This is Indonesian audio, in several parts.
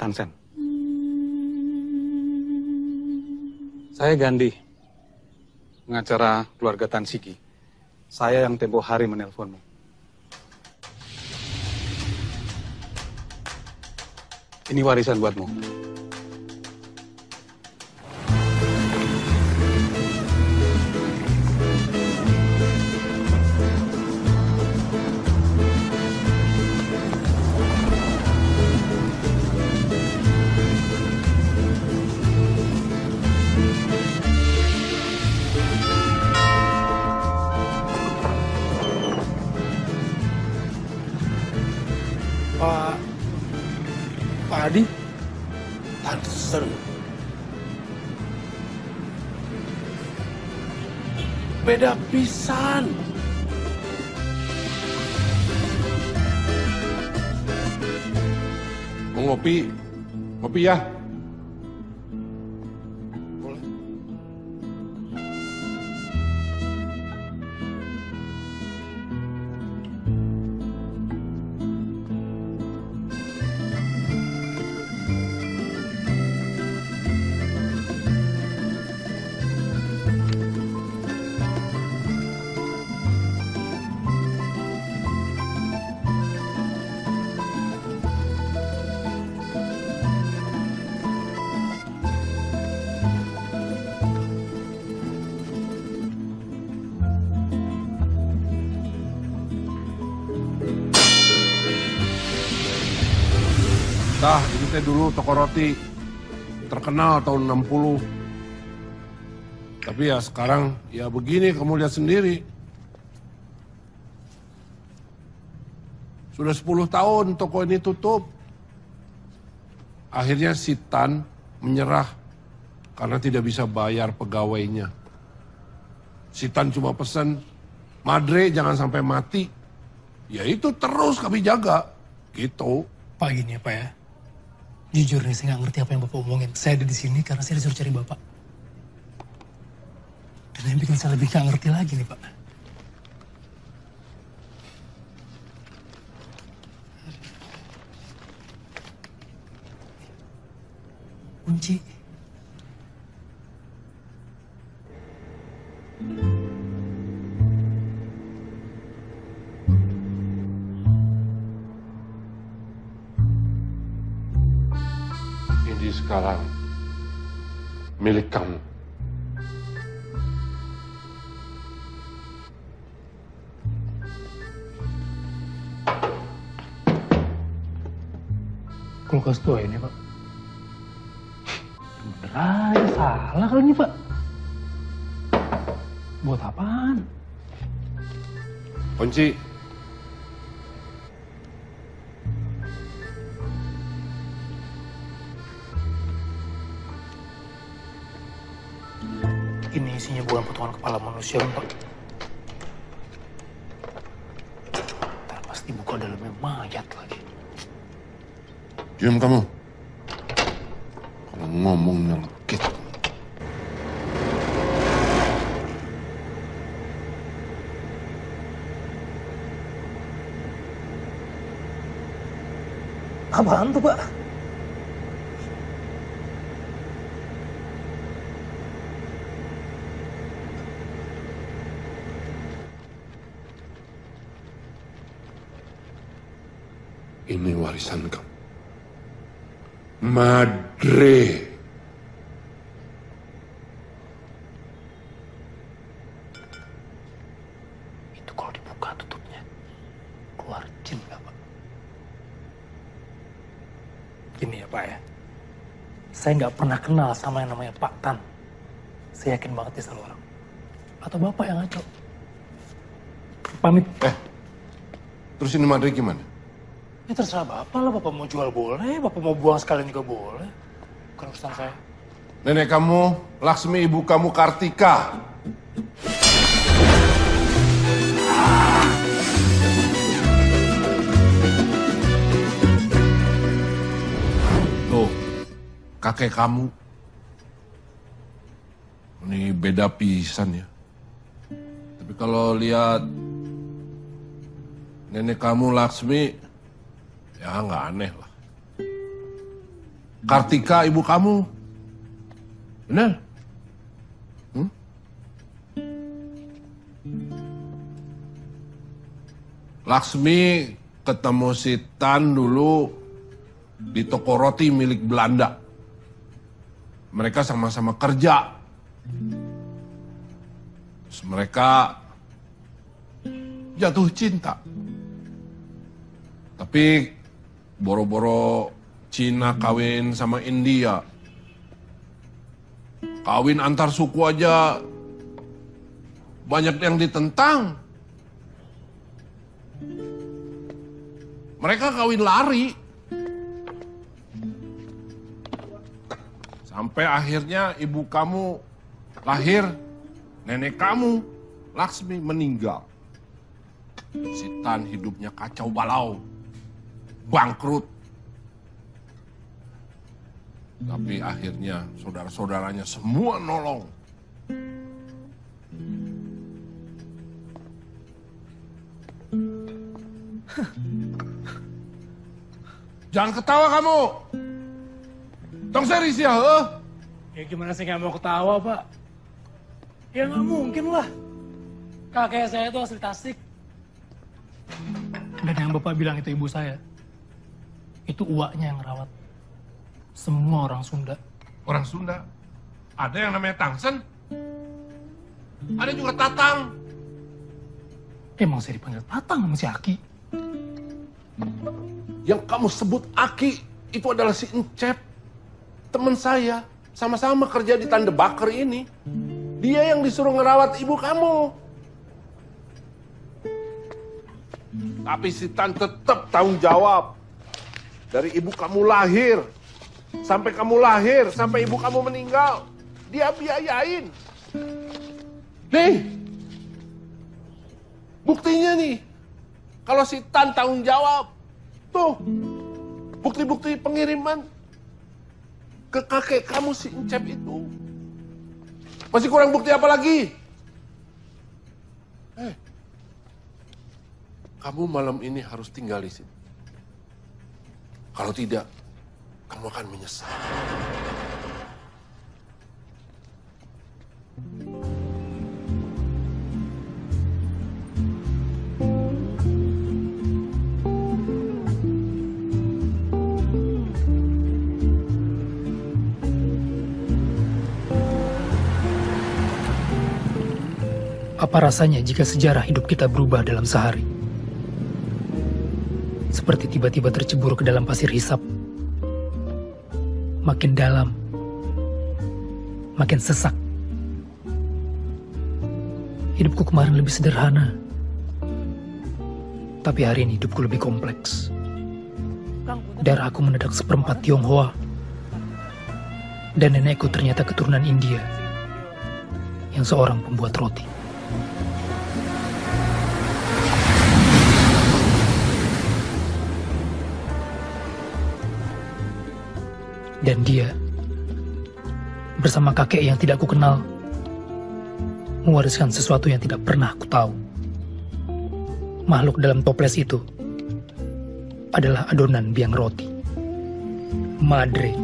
Tansen. Saya Gandhi, pengacara keluarga Tan Siki. Saya yang tempo hari menelponmu. Ini warisan buatmu. Pak Adi, Tansen. Beda pisan. Mau ngopi? Ngopi ya? Boleh. Tah, ini teh dulu toko roti terkenal tahun 60. Tapi ya sekarang ya begini, kamu lihat sendiri. Sudah 10 tahun toko ini tutup. Akhirnya si Tan menyerah karena tidak bisa bayar pegawainya. Si Tan cuma pesan, Madre jangan sampai mati. Ya itu terus kami jaga, gitu. Pak, gini ya Pak ya. Jujur nih, saya nggak ngerti apa yang Bapak omongin. Saya ada di sini karena saya disuruh cari Bapak. Dan yang bikin saya lebih nggak ngerti lagi nih Pak. Kunci. Ini sekarang milik kamu. Kulkas tua ini Pak. Bener aja salah kali ini Pak. Buat apaan? Kunci. Ini isinya bukan potongan kepala manusia kan Pak. Ntar pasti buka dalamnya mayat lagi. Diam kamu. Kalau ngomong nyelekit. Apaan tuh Pak? Ini warisan kamu. Madre. Itu kalau dibuka tutupnya keluar jin nggak Pak? Gini ya Pak ya. Saya nggak pernah kenal sama yang namanya Pak Tan. Saya yakin banget dia salah orang. Atau Bapak yang ngaco. Pamit. Terus ini Madre gimana? Ya terserah Bapak lah, Bapak mau jual boleh, Bapak mau buang sekalian juga boleh. Bukan urusan saya. Nenek kamu, Laksmi, ibu kamu Kartika. Tuh, kakek kamu. Ini beda pisan ya. Tapi kalau lihat nenek kamu Laksmi, ya nggak aneh lah. Kartika ibu kamu. Benar? Laksmi ketemu si Tan dulu di toko roti milik Belanda. Mereka sama-sama kerja. Terus mereka jatuh cinta. Tapi boro-boro Cina kawin sama India. Kawin antar suku aja banyak yang ditentang. Mereka kawin lari. Sampai akhirnya ibu kamu lahir, nenek kamu, Laksmi, meninggal. Si Tan hidupnya kacau balau, bangkrut. Tapi akhirnya saudara-saudaranya semua nolong. Jangan ketawa kamu. Tong serius ya, Ya gimana sih nggak mau ketawa, Pak? Ya nggak mungkin lah. Kakek saya itu asli Tasik. Dan yang Bapak bilang itu ibu saya. Itu uaknya yang rawat. Semua orang Sunda. Orang Sunda. Ada yang namanya Tangsen. Ada juga Tatang. Emang saya dipanggil Tatang sama si Aki. Yang kamu sebut Aki itu adalah si Encep. Teman saya. Sama-sama kerja di Tanda Bakar ini. Dia yang disuruh ngerawat ibu kamu. Tapi si Tan tetap tanggung jawab. Dari ibu kamu lahir. Sampai kamu lahir. Sampai ibu kamu meninggal. Dia biayain. Nih. Buktinya nih. Kalau si Tan tanggung jawab. Tuh. Bukti-bukti pengiriman. Ke kakek kamu si Encep itu. Masih kurang bukti apa lagi? Kamu malam ini harus tinggal di sini. Kalau tidak, kamu akan menyesal. Apa rasanya jika sejarah hidup kita berubah dalam sehari? Seperti tiba-tiba tercebur ke dalam pasir hisap. Makin dalam, makin sesak. Hidupku kemarin lebih sederhana. Tapi hari ini hidupku lebih kompleks. Darahku mendadak seperempat Tionghoa. Dan nenekku ternyata keturunan India. Yang seorang pembuat roti. Dan dia, bersama kakek yang tidak kukenal, mewariskan sesuatu yang tidak pernah aku tahu. Makhluk dalam toples itu adalah adonan biang roti. Madre.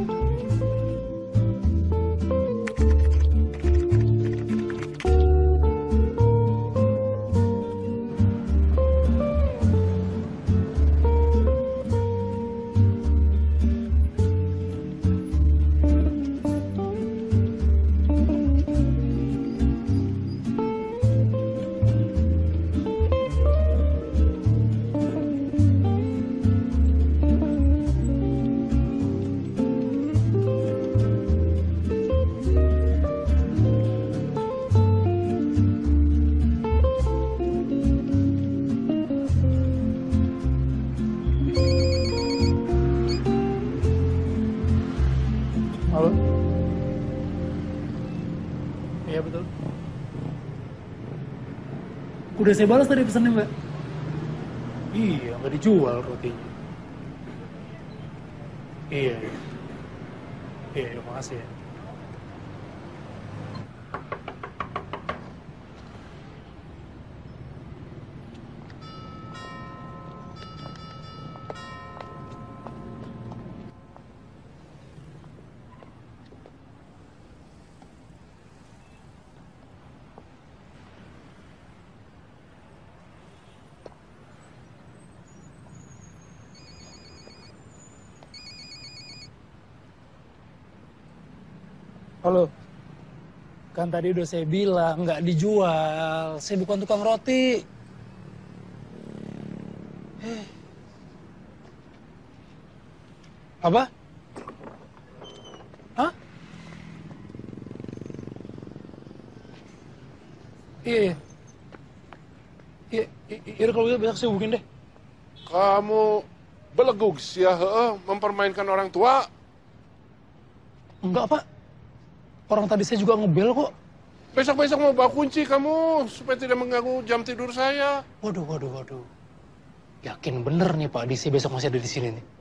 Halo? Iya betul. Udah saya balas tadi pesannya, Mbak. Iya, nggak dijual rotinya. Iya, iya. Iya, iya, makasih ya. Halo. Kan tadi udah saya bilang nggak dijual. Saya bukan tukang roti. Apa? Hah? Iya. Iya, kalau gitu besok saya hubungin deh. Kamu belegug sih ya, mempermainkan orang tua. Enggak, Pak. Orang tadi saya juga ngebel kok. Besok-besok mau bawa kunci kamu, supaya tidak mengganggu jam tidur saya. Waduh. Yakin bener nih Pak, DC besok masih ada di sini nih.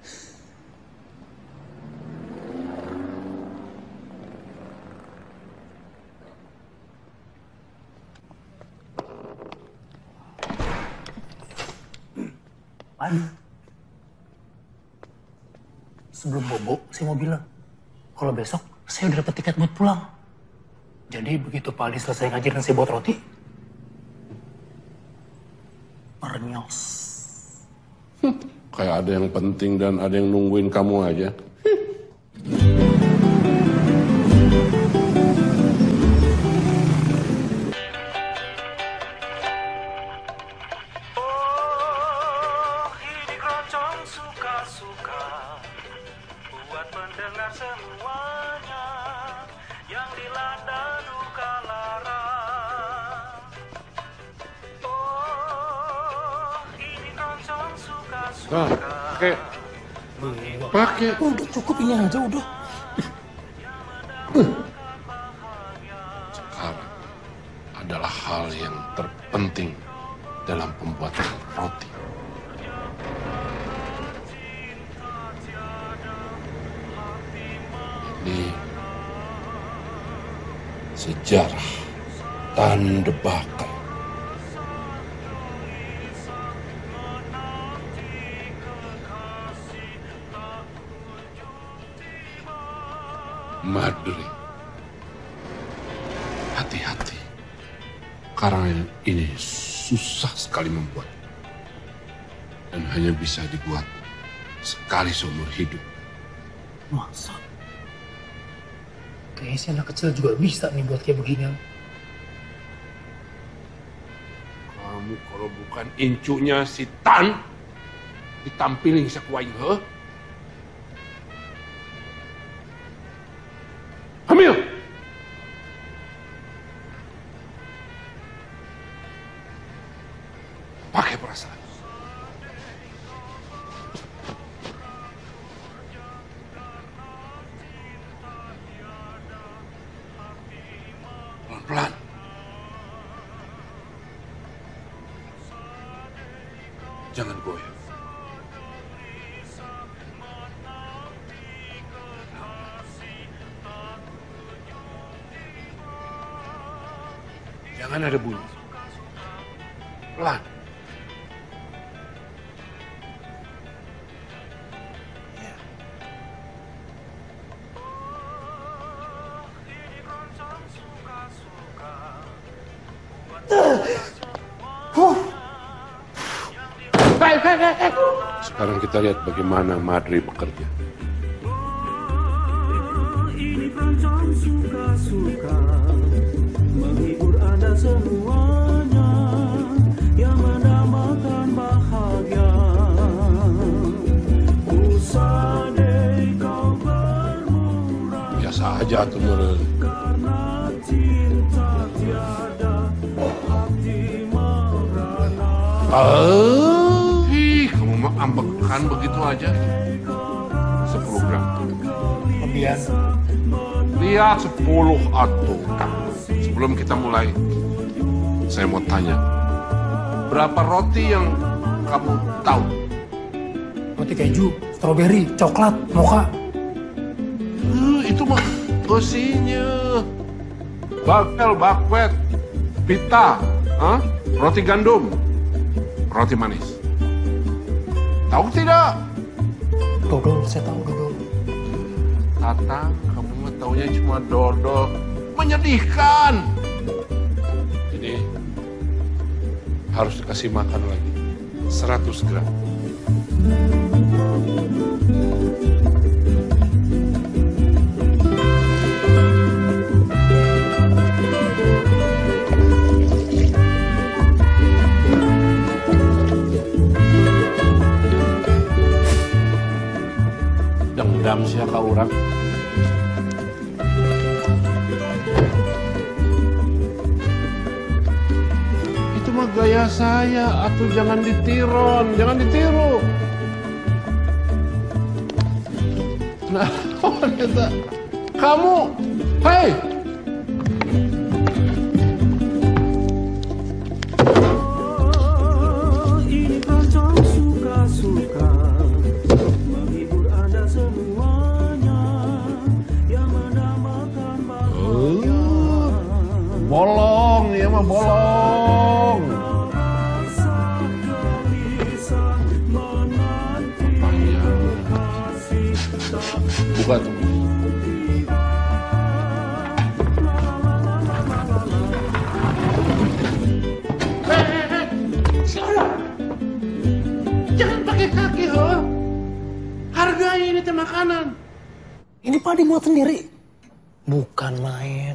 Aduh. Sebelum bobo, saya mau bilang, kalau besok saya udah dapet tiket buat pulang. Jadi begitu Pak Adi selesai ngaji dan saya buat roti, pernyos. Kayak ada yang penting dan ada yang nungguin kamu aja. Suka-suka buat pendengar semuanya yang dilanda duka lara. Oh, ini keroncong suka-suka. Pakai. Udah cukup ini aja udah. Sekarang adalah hal yang terpenting dalam pembuatan roti. Ini sejarah tanda bakar. Madri, hati-hati, karena ini susah sekali membuat dan hanya bisa dibuat sekali seumur hidup. Masa? Kayaknya si anak kecil juga bisa nih buat kayak beginian. Kamu kalau bukan incunya si Tan, ditampilin sekuaing he. Hamil! Pakai perasaan. Pelan-pelan. Jangan goyah. Jangan ada bunyi. Pelan. Sekarang kita lihat bagaimana Madri bekerja. Ini keroncong suka-suka menghibur Anda semuanya yang mendambakan bahagia. Usadai kau bermurah Biasa aja tuh meren. karena cinta tiada hati merana. Kamu mah ambekan begitu aja. 10 gram. Lebihan. Lihat 10 atuh. Sebelum kita mulai, saya mau tanya, berapa roti yang kamu tahu? Roti keju, stroberi, coklat, mocha. Itu mah besinya. Bagel, bakwet, pita, roti gandum, roti manis. Tahu tidak? Dodol, saya tahu dodol. Tatang, kamu mah taunya cuma dodol. Menyedihkan. Ini harus dikasih makan lagi. 100 gram. dendam sih ka urang. Itu mah gaya saya, atuh jangan ditiron, jangan ditiru. Nah, kita, kamu, hei! Ini keroncong suka-suka menghibur Anda semuanya yang menambahkan bahagia. Bolong, ya mah bolong. Rasa gelisah menanti kasih tak Buka tuh. Jangan pakai kaki, ho. Hargai ini teh makanan. Ini padi buat sendiri. Bukan main.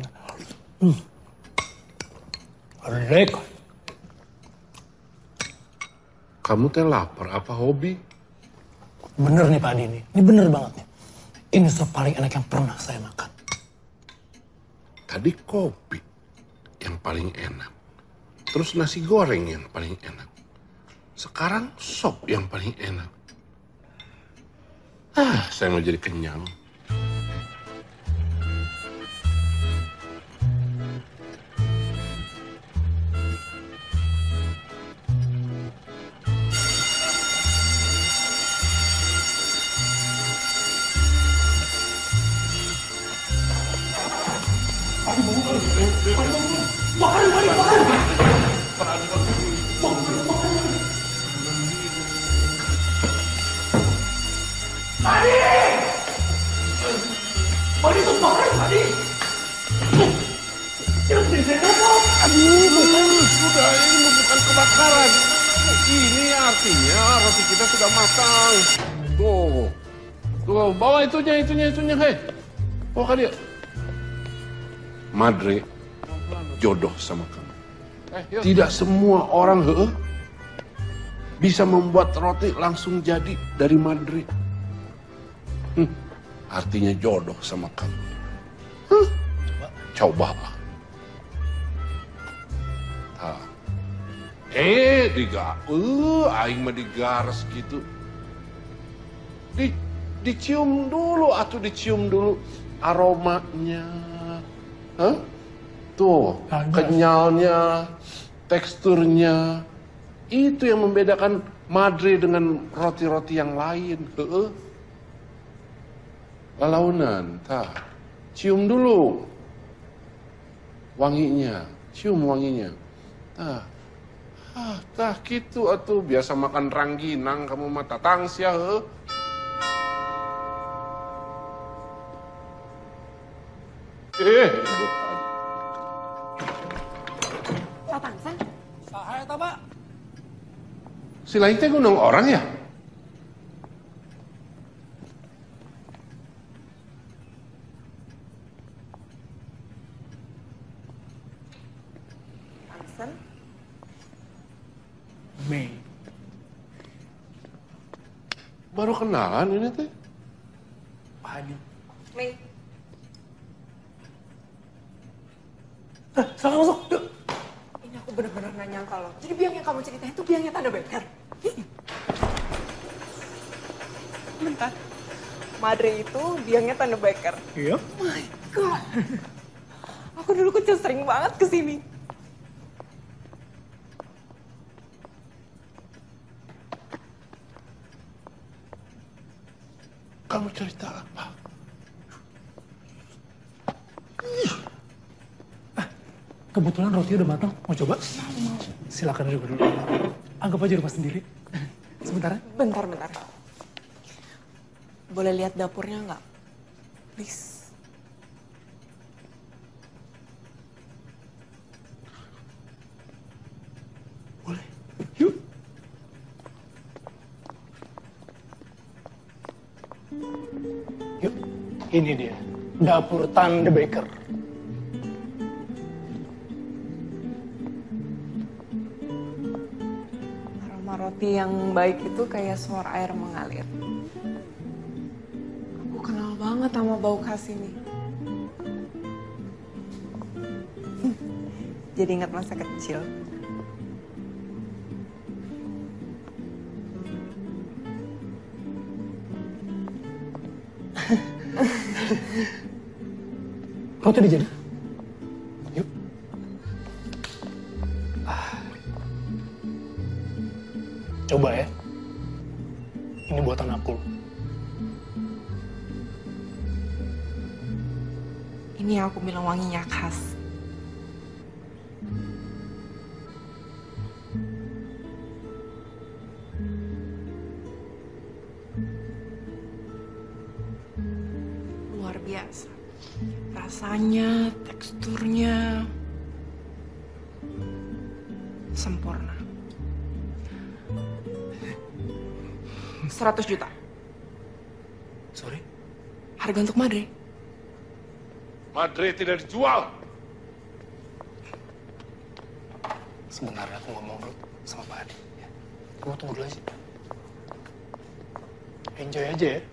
Lek. Kamu teh lapar apa hobi? Bener nih padi nih. Ini bener banget nih. Ini sop paling enak yang pernah saya makan. Tadi kopi yang paling enak. Terus nasi goreng yang paling enak. Sekarang sop yang paling enak. Saya mau jadi kenyang. Sudah, ini bukan kebakaran. Ini artinya roti kita sudah matang. Tuh, tuh, bawa itunya, hei. Bawa ke dia. Madre, jodoh sama kamu. Tidak semua orang bisa membuat roti langsung jadi dari Madre. Artinya jodoh sama kamu. Coba. Aing mah digares gitu. Dicium dulu, dicium dulu aromanya. Tuh, kenyalnya, teksturnya. Itu yang membedakan Madre dengan roti-roti yang lain. Lalaunan, cium dulu wanginya, cium wanginya. Gitu atuh biasa makan rangginang kamu mata tangs ya. Tatangsan? Saha eta, Pak? Si lain teh gunung orang ya? Tangsan? Mei. Baru kenalan ini teh. Padi. Mei. Salah masuk. Yuk. Ini aku benar-benar gak nyangka loh. Jadi biang yang kamu ceritain itu biangnya Tanda Beker. Bentar. Madre itu biangnya Tanda Beker. Iya. My God. Aku dulu kecil sering banget kesini. Kamu cerita apa? Kebetulan roti udah matang. Mau coba? Silakan duduk dulu. Anggap aja rumah sendiri. Sebentar. Bentar. Boleh lihat dapurnya nggak? Please. Boleh. Yuk. Yuk. Ini dia. Dapur Tanda Beker. Roti yang baik itu kayak suara air mengalir. Aku kenal banget sama bau khas ini. Jadi ingat masa kecil. Roti udah jadi? Yuk. Coba ya. Ini buatan aku. Ini yang aku bilang wanginya khas. Luar biasa. Rasanya, teksturnya sempurna. 100 juta. Sorry? Harga untuk Madre. Madre tidak dijual. Sebentar aku ngomong dulu sama Pak Adi. Ya. Kamu tunggu dulu aja. Enjoy aja ya.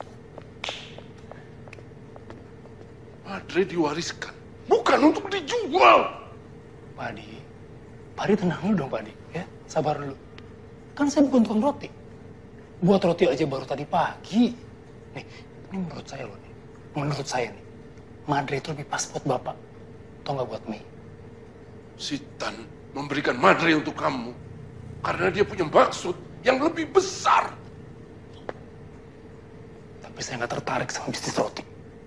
Madre diwariskan, bukan untuk dijual. Pak Adi tenang dulu dong Pak Adi. Ya, sabar dulu. Kan saya bukan tukang roti. Buat roti aja baru tadi pagi. Nih, ini menurut saya loh nih. Menurut saya nih, Madre itu lebih pas buat Bapak. Atau nggak buat Mei. Sitan memberikan Madre untuk kamu karena dia punya maksud yang lebih besar. Tapi saya nggak tertarik sama bisnis roti.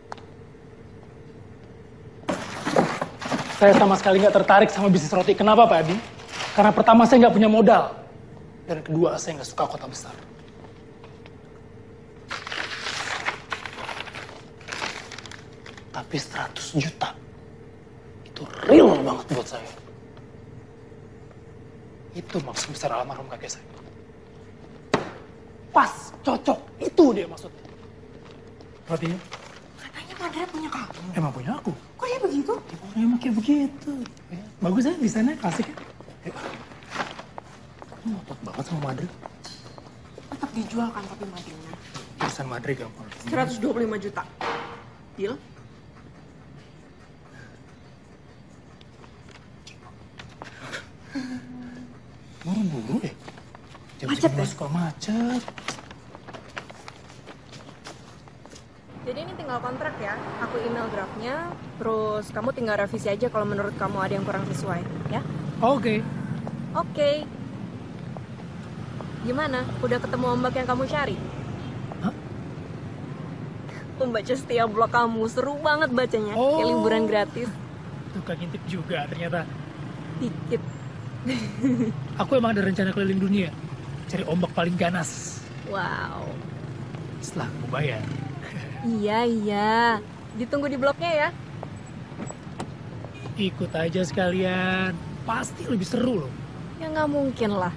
Saya sama sekali nggak tertarik sama bisnis roti. Kenapa Pak Adi? Karena pertama saya nggak punya modal. Dan kedua saya nggak suka kota besar. Tapi 100 juta itu real banget buat saya. Itu maksud besar almarhum kakek saya. Pas, cocok, itu dia maksudnya. Rotinya? Katanya Madre punya kamu. Emang punya aku. Kok ya begitu? Emang kayak begitu. Ya. Bagus ya, desainnya klasik ya. Kamu ngotot banget sama Madre. Tetap dijual kan tapi Madrenya. Desain Madre gampang. 125 juta. Deal? Buru-buru deh. Macet ya? Suka macet. Jadi ini tinggal kontrak ya, aku email draftnya, terus kamu tinggal revisi aja kalau menurut kamu ada yang kurang sesuai, ya? Oke. Oke. Gimana? Udah ketemu ombak yang kamu cari? Hah? Membaca setiap blog kamu, seru banget bacanya, kayak liburan gratis. Tukang ngintip juga ternyata. Dikit. Aku emang ada rencana keliling dunia, cari ombak paling ganas. Wow. Setelah aku bayar. Iya. Ditunggu di blognya ya. Ikut aja sekalian, pasti lebih seru loh. Ya nggak mungkin lah.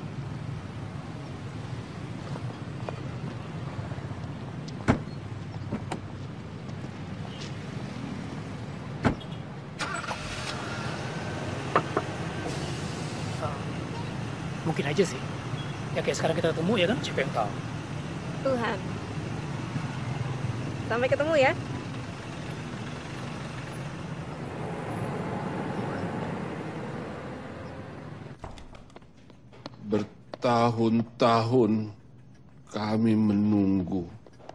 Mungkin aja sih. Ya kayak sekarang kita ketemu ya kan, siapa yang tahu. Tuhan. Sampai ketemu ya. Bertahun-tahun kami menunggu.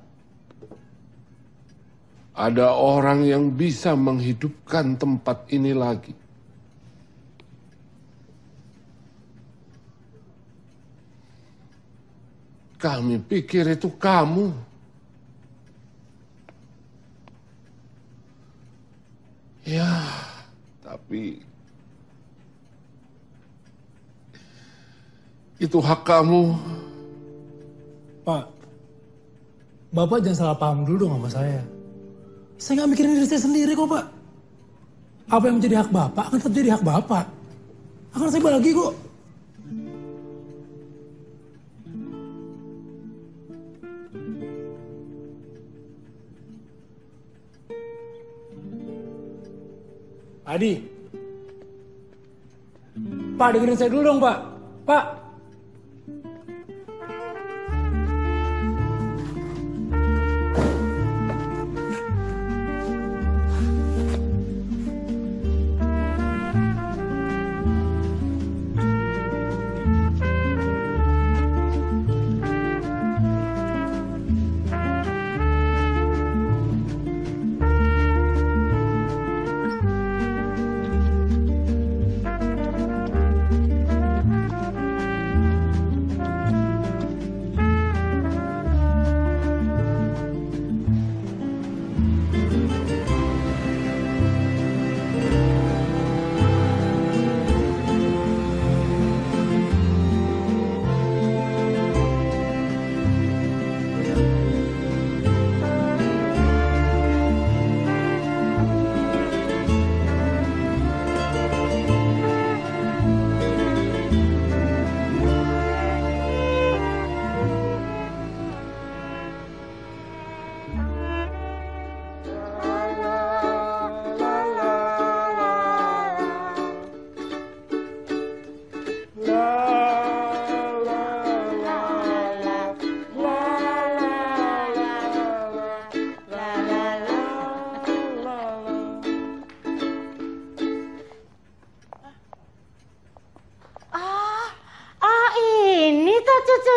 Ada orang yang bisa menghidupkan tempat ini lagi. Kami pikir itu kamu. Ya, tapi itu hak kamu. Pak, Bapak jangan salah paham dulu dong sama saya. Saya nggak mikirin diri saya sendiri kok, Pak. Apa yang menjadi hak Bapak akan tetap jadi hak Bapak. Akan saya bagi kok. Adi. Pak, dengerin saya dulu dong, Pak. Pak.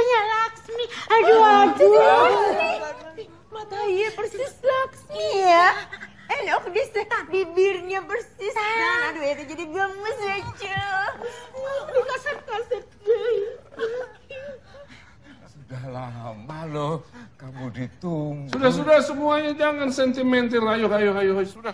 fotonya Laksmi. Aduh. Matanya persis Laksmi. Iya. Enak deh, bibirnya persis. Dan aduh itu jadi gemes aja. Dikaset-kaset deh. Sudah lama loh kamu ditunggu. Sudah semuanya jangan sentimental. Ayo. Sudah.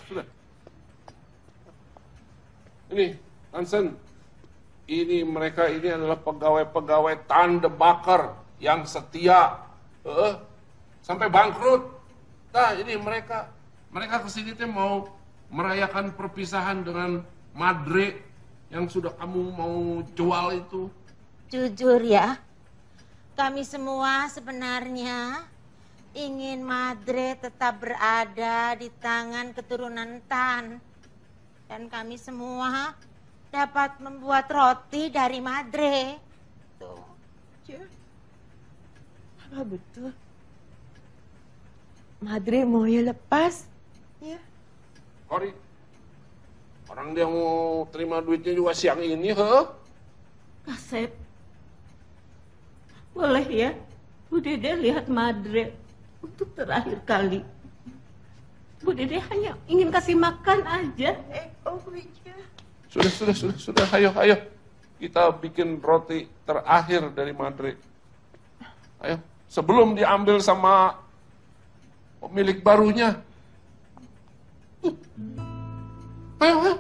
Ini, Hansen. Mereka ini adalah pegawai-pegawai tanda bakar yang setia. Sampai bangkrut. Nah, ini mereka kesini tuh mau merayakan perpisahan dengan Madre yang sudah kamu mau jual itu. Jujur ya, kami semua sebenarnya ingin Madre tetap berada di tangan keturunan Tan. Dan kami semua dapat membuat roti dari Madre. Tuh. Apa betul? Madre mau ya lepas? Ya. Kori, orang dia mau terima duitnya juga siang ini, Kasep. Boleh ya, Bu Dede lihat Madre untuk terakhir kali. Bu Dede hanya ingin kasih makan aja. Sudah, ayo. Kita bikin roti terakhir dari Madre. Ayo, sebelum diambil sama pemilik barunya. Ayo.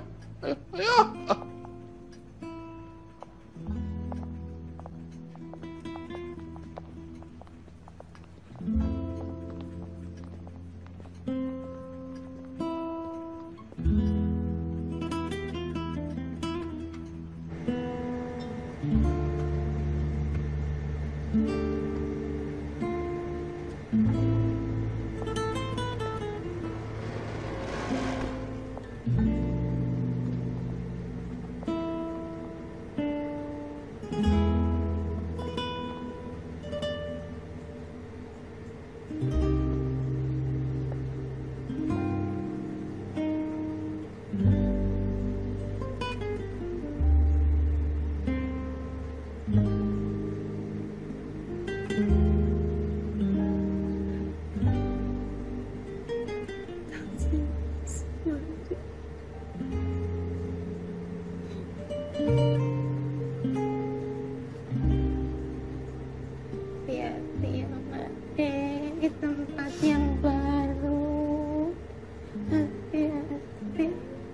Hati-hati ya Madre di tempat yang baru. Hati-hati.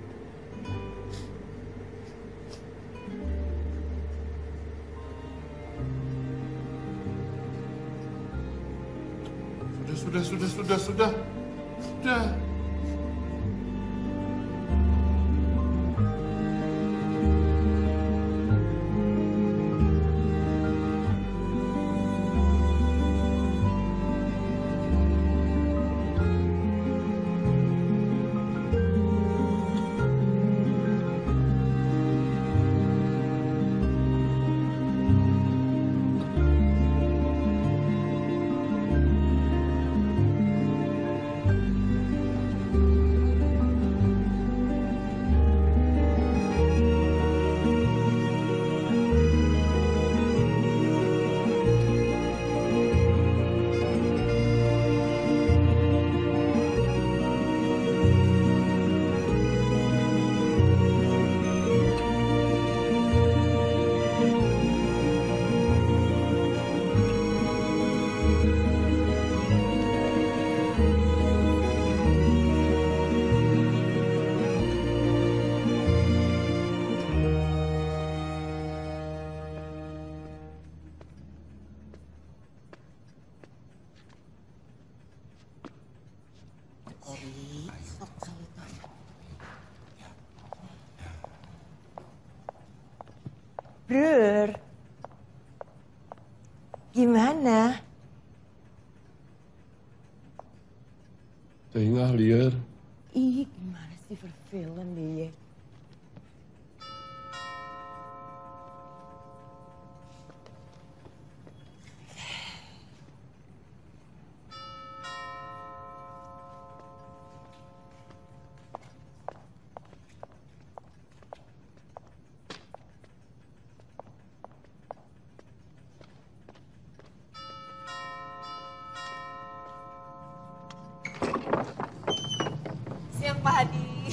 Sudah. Brur, gimana? Tengah liar. Ih, gimana sih film dia?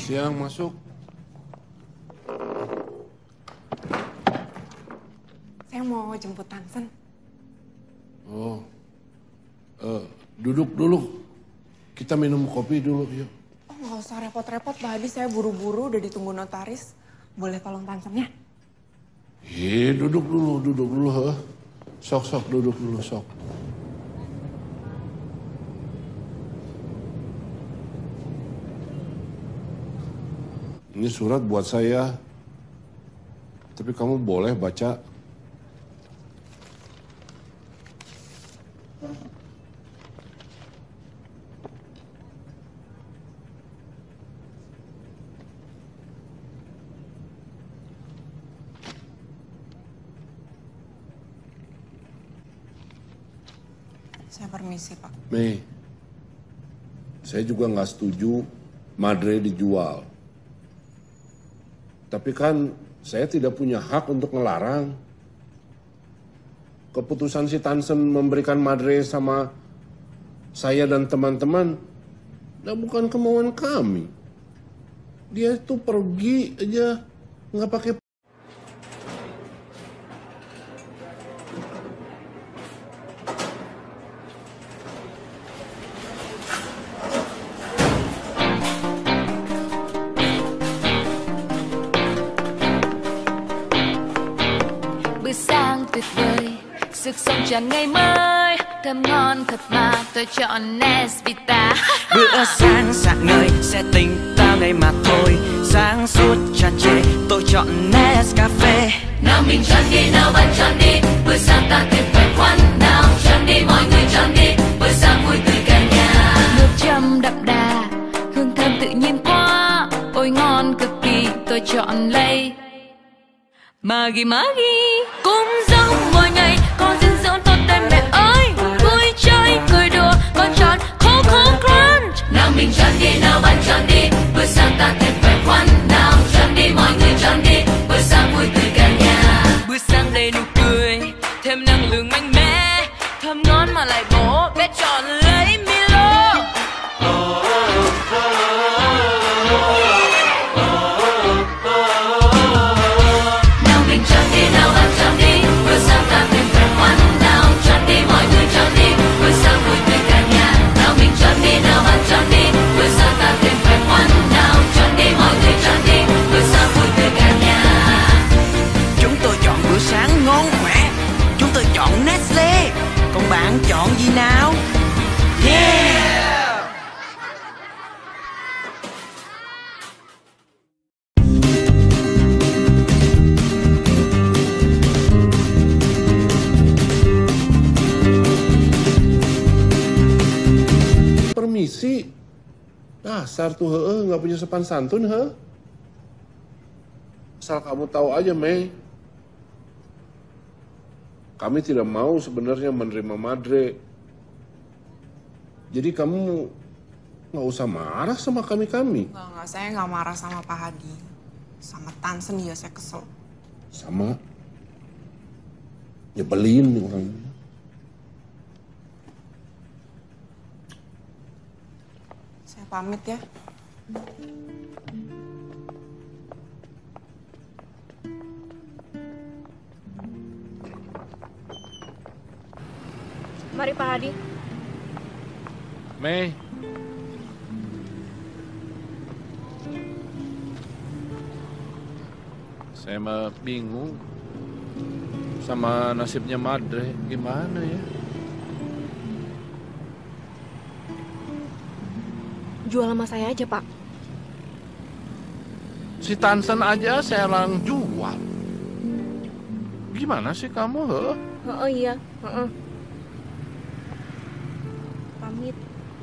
Siang, masuk. Saya mau jemput Tansen. Oh, duduk dulu. Kita minum kopi dulu, yuk. Oh, nggak usah repot-repot, Pak Hadi. Saya buru-buru udah ditunggu notaris. Boleh tolong Tansennya? Duduk dulu, ha. Sok, duduk dulu, sok. Ini surat buat saya. Tapi kamu boleh baca. Saya permisi, Pak. Mei, saya juga nggak setuju Madre dijual. Tapi kan saya tidak punya hak untuk ngelarang. Keputusan si Tansen memberikan Madre sama saya dan teman-teman, bukan kemauan kami. Dia itu pergi aja, nggak pakai. Tuyệt vời, sức sống tràn ngày mới, thơm ngon thật mà tôi chọn Nesvita. Bữa sáng rạng ngời sẽ tỉnh tao ngày mà thôi, sáng suốt tràn trề tôi chọn Nescafe. Nào mình chọn đi, nào bạn chọn đi, bữa sáng ta thêm khỏe khoắn. Nào chọn đi, mọi người chọn đi, bữa sáng vui tươi cả nhà. Nước châm đậm đà, hương thơm tự nhiên quá, ôi ngon cực kỳ, tôi chọn lấy Maggi Maggi. Cũng giống mỗi ngày, con dinh dưỡng tốt tên mẹ ơi, vui chơi cười đùa, con chọn Coco Crunch. Nào mình chọn đi, nào bạn chọn đi, bữa sáng ta thêm khỏe khoắn. Nào chọn đi, mọi người chọn đi, bữa sáng vui tươi cả nhà. Bữa sáng đầy nụ cười, thêm năng lượng mạnh mẽ, thơm ngon mà lại bổ, bé chọn lấy Milo. Nào mình chọn đi, nào bạn chọn đi, bữa sáng ta thêm khỏe khoắn. Nào chọn đi, mọi người chọn đi, bữa sáng vui tươi cả nhà. Nào mình chọn đi, nào bạn chọn đi, bữa sáng ta thêm khỏe khoắn. Nào chọn đi, mọi người chọn đi, bữa sáng vui tươi cả nhà. Chúng tôi chọn bữa sáng ngon khỏe, chúng tôi chọn Nestle. Còn bạn chọn gì nào? Yeah! Permisi. Dasar tuh nggak punya sopan santun, Asal kamu tahu aja, Mei. Kami tidak mau sebenarnya menerima Madre. Jadi kamu nggak usah marah sama kami-kami. Enggak, saya nggak marah sama Pak Hadi. Sama Tansen ya saya kesel. Sama. Nyebelin nih orangnya. Saya pamit ya. Mari Pak Hadi. Mei. Saya mah bingung sama nasibnya Madre. Gimana ya? Jual sama saya aja, Pak. Si Tansen aja saya larang jual. Gimana sih kamu, Oh iya, pamit.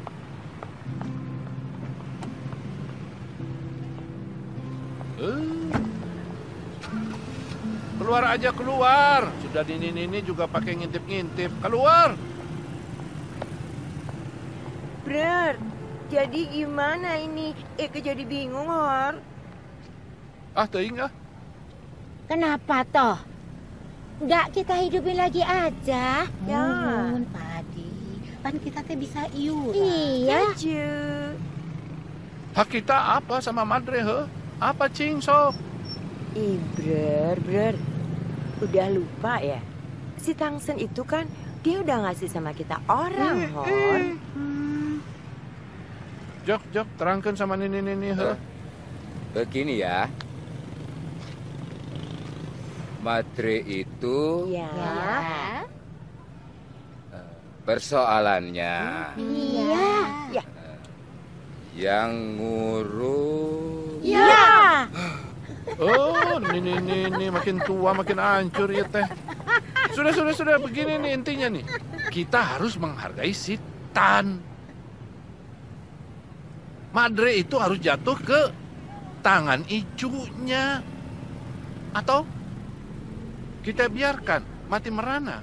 Keluar aja, keluar. Sudah ini juga pakai ngintip-ngintip. Keluar. Ber, jadi gimana ini? Eke jadi bingung, Hor. Teuing ah. Kenapa toh? Nggak kita hidupin lagi aja. Ya. Nuhun, Padi. Pan kita teh bisa iuran. Iya. Hak kita apa sama Madre, he? Apa, Cing, sok? Ih, Brer. Udah lupa ya? Si Tangsen itu kan, dia udah ngasih sama kita orang, Hon. Jok, terangkan sama Nini, he? Begini ya. Madre itu Ya. persoalannya Iya. yang ngurus. Ya. Oh, Nini makin tua makin hancur ya teh. Sudah begini nih intinya nih. Kita harus menghargai si Tan. Madre itu harus jatuh ke tangan icunya. Atau kita biarkan mati merana.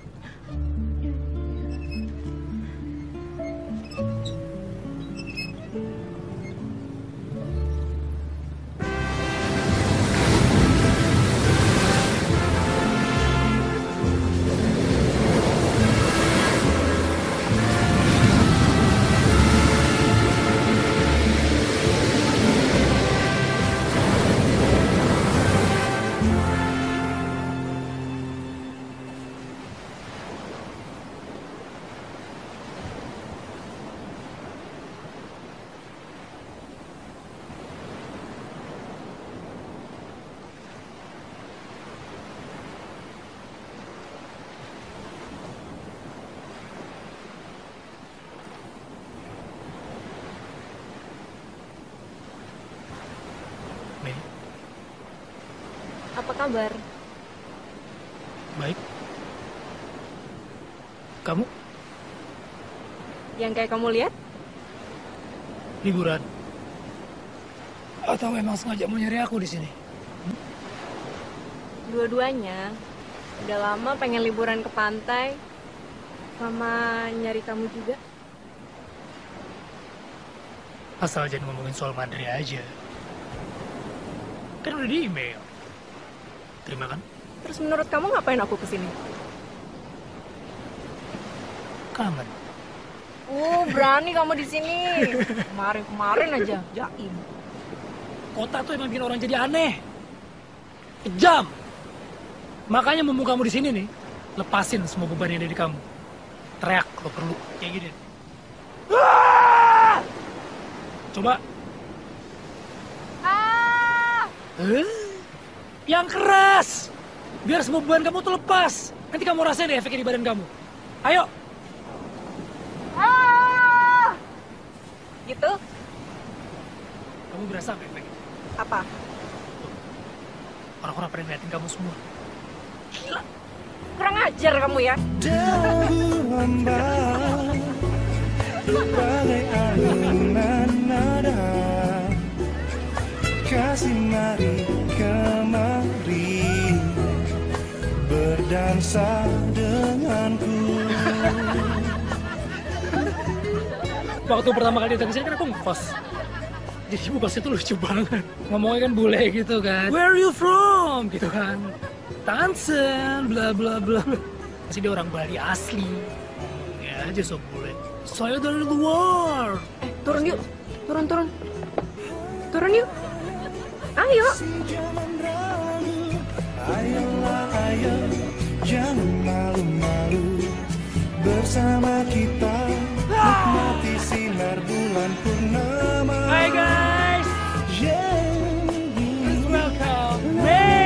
Apa kabar? Baik. Kamu? Yang kayak kamu lihat? Liburan? Atau emang sengaja mau nyari aku di sini? Dua-duanya. Udah lama pengen liburan ke pantai, sama nyari kamu juga. Asal jangan ngomongin soal Madre aja. Kan udah di email. Terima kan? Terus menurut kamu ngapain aku kesini? Kangen. Berani kamu di sini. Kemarin aja jaim. Kota tuh emang bikin orang jadi aneh. Kejam. Makanya mumpung kamu di sini nih, lepasin semua beban yang ada di kamu. Teriak kalau perlu, kayak gini. Coba. Yang keras. Biar semua beban kamu tuh lepas. Nanti kamu rasain deh efeknya di badan kamu. Ayo. Gitu? Kamu berasa apa efeknya? Apa? Orang-orang pada ngeliatin kamu semua. Gila. Kurang ajar kamu ya. Bagai alunan nada, kasih mari kemari berdansa denganku. Waktu pertama kali datang ke sini kan aku ngekos. Jadi bosnya tuh lucu banget. Ngomongnya kan bule gitu kan. Where are you from? Gitu kan. Tansen, bla bla bla. Masih dia orang Bali asli. Ya aja so bule. Saya dari luar. Turun yuk. Turun. Turun yuk. Ayo. Ayolah ayo, jangan malu-malu. Bersama kita nikmati sinar bulan purnama. Hai guys. Welcome.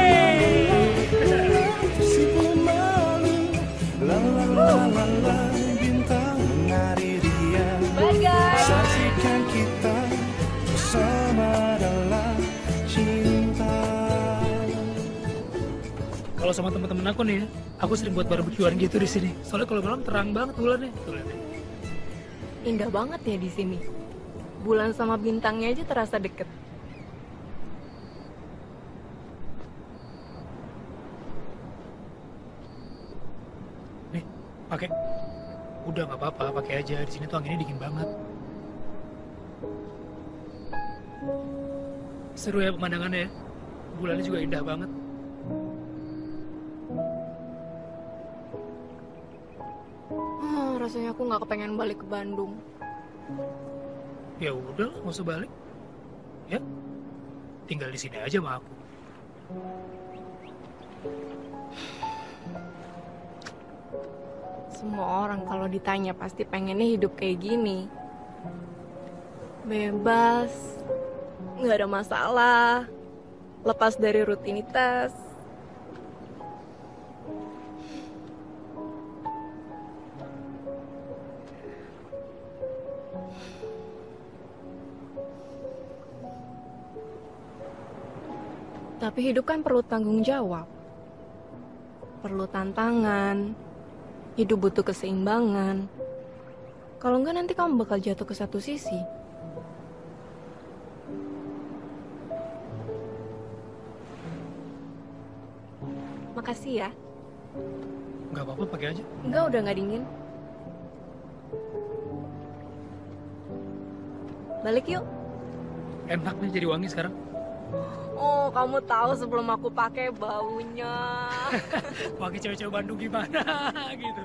Si pemalu, la la la la la, bintang menari ria. Bye guys. Saksikan kita bersama dalam cinta. Kalau sama teman-teman aku nih, aku sering buat barbekyuan gitu di sini. Soalnya kalau malam terang banget bulannya. Tuh lihat nih. Indah banget ya di sini. Bulan sama bintangnya aja terasa deket. Nih, pakai. Udah nggak apa-apa, pakai aja. Di sini tuh anginnya dingin banget. Seru ya pemandangannya ya. Bulannya juga indah banget. Rasanya aku nggak kepengen balik ke Bandung. Ya udah, nggak usah balik. Ya, tinggal di sini aja sama aku. Semua orang kalau ditanya pasti pengennya hidup kayak gini. Bebas, nggak ada masalah, lepas dari rutinitas. Tapi hidup kan perlu tanggung jawab, perlu tantangan, hidup butuh keseimbangan. Kalau enggak nanti kamu bakal jatuh ke satu sisi. Makasih ya. Nggak apa-apa, pakai aja. Enggak, udah nggak dingin. Balik yuk. Enak nih jadi wangi sekarang. Oh, kamu tahu sebelum aku pakai baunya. Pakai cewek-cewek Bandung gimana gitu.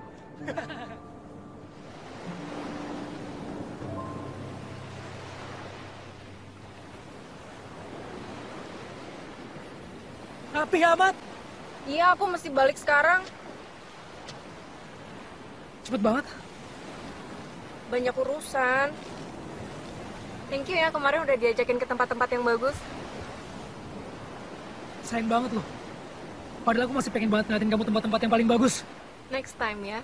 Rapi amat. Iya, aku mesti balik sekarang. Cepet banget. Banyak urusan. Thank you ya, kemarin udah diajakin ke tempat-tempat yang bagus. Sayang banget loh. Padahal aku masih pengen banget ngeliatin kamu tempat-tempat yang paling bagus. Next time ya.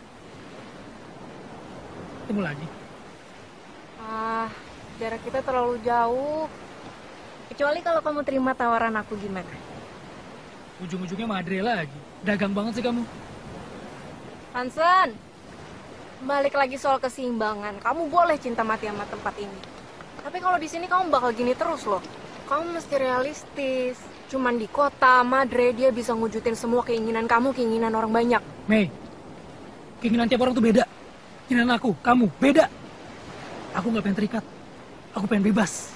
Ketemu lagi. Ah, jarak kita terlalu jauh. Kecuali kalau kamu terima tawaran aku gimana? Ujung-ujungnya Madre lagi. Dagang banget sih kamu. Hansen, balik lagi soal keseimbangan. Kamu boleh cinta mati sama tempat ini. Tapi kalau di sini kamu bakal gini terus loh. Kamu mesti realistis. Cuman di kota, Madre, dia bisa ngwujudin semua keinginan kamu, keinginan orang banyak. Mei, keinginan tiap orang tuh beda. Keinginan aku, kamu, beda. Aku nggak pengen terikat. Aku pengen bebas.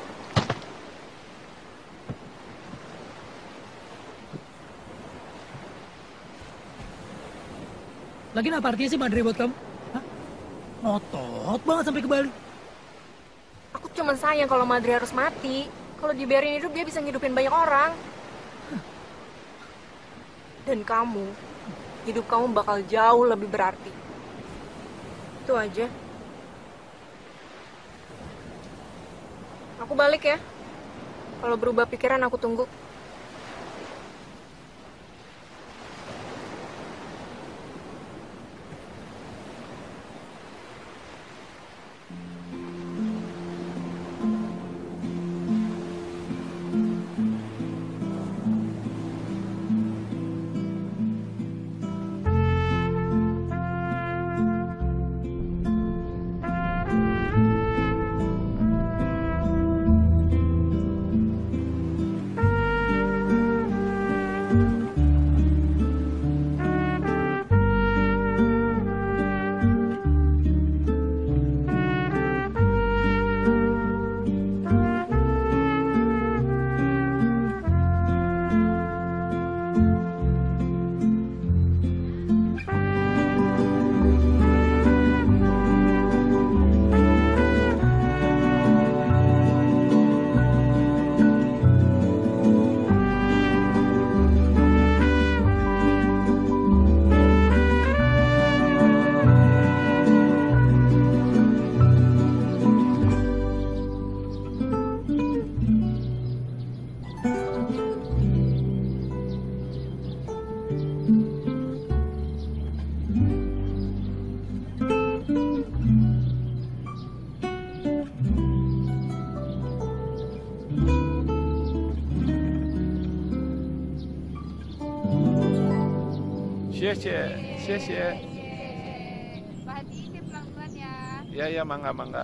Lagian apa artinya sih Madre buat kamu? Hah? Ngotot banget sampai ke Bali. Aku cuma sayang kalau Madre harus mati. Kalau dibiarin hidup, dia bisa ngidupin banyak orang. Dan kamu, hidup kamu bakal jauh lebih berarti. Itu aja. Aku balik ya. Kalau berubah pikiran, aku tunggu. Cie. Pak Haji, saya pulang duluan ya. Ya, mangga.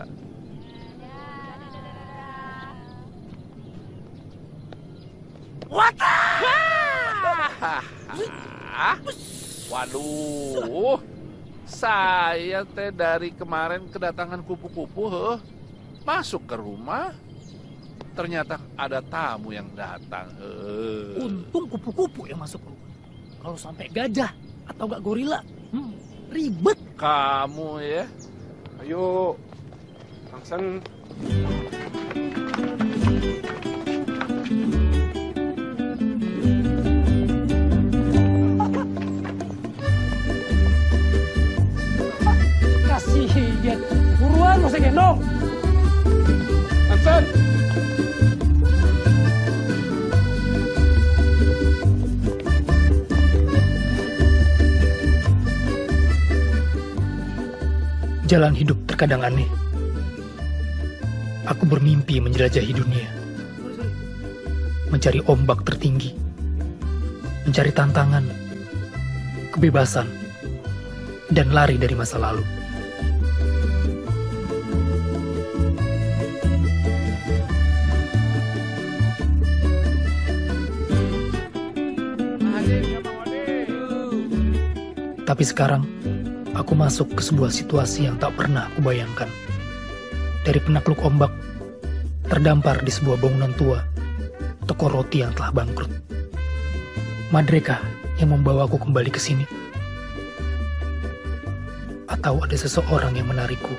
Wata! Waduh, saya teh dari kemarin kedatangan kupu-kupu, masuk ke rumah, ternyata ada tamu yang datang. Untung kupu-kupu yang masuk rumah. Kalau sampai gajah atau gak gorila, ribet. Kamu ya. Ayo, Hansen. Kasihan. Buruan mau saya gendong. Hansen! Jalan hidup terkadang aneh. Aku bermimpi menjelajahi dunia. Mencari ombak tertinggi. Mencari tantangan, kebebasan, dan lari dari masa lalu. Tapi sekarang, aku masuk ke sebuah situasi yang tak pernah aku bayangkan. Dari penakluk ombak, terdampar di sebuah bangunan tua, toko roti yang telah bangkrut. Madrekah yang membawaku kembali ke sini? Atau ada seseorang yang menarikku?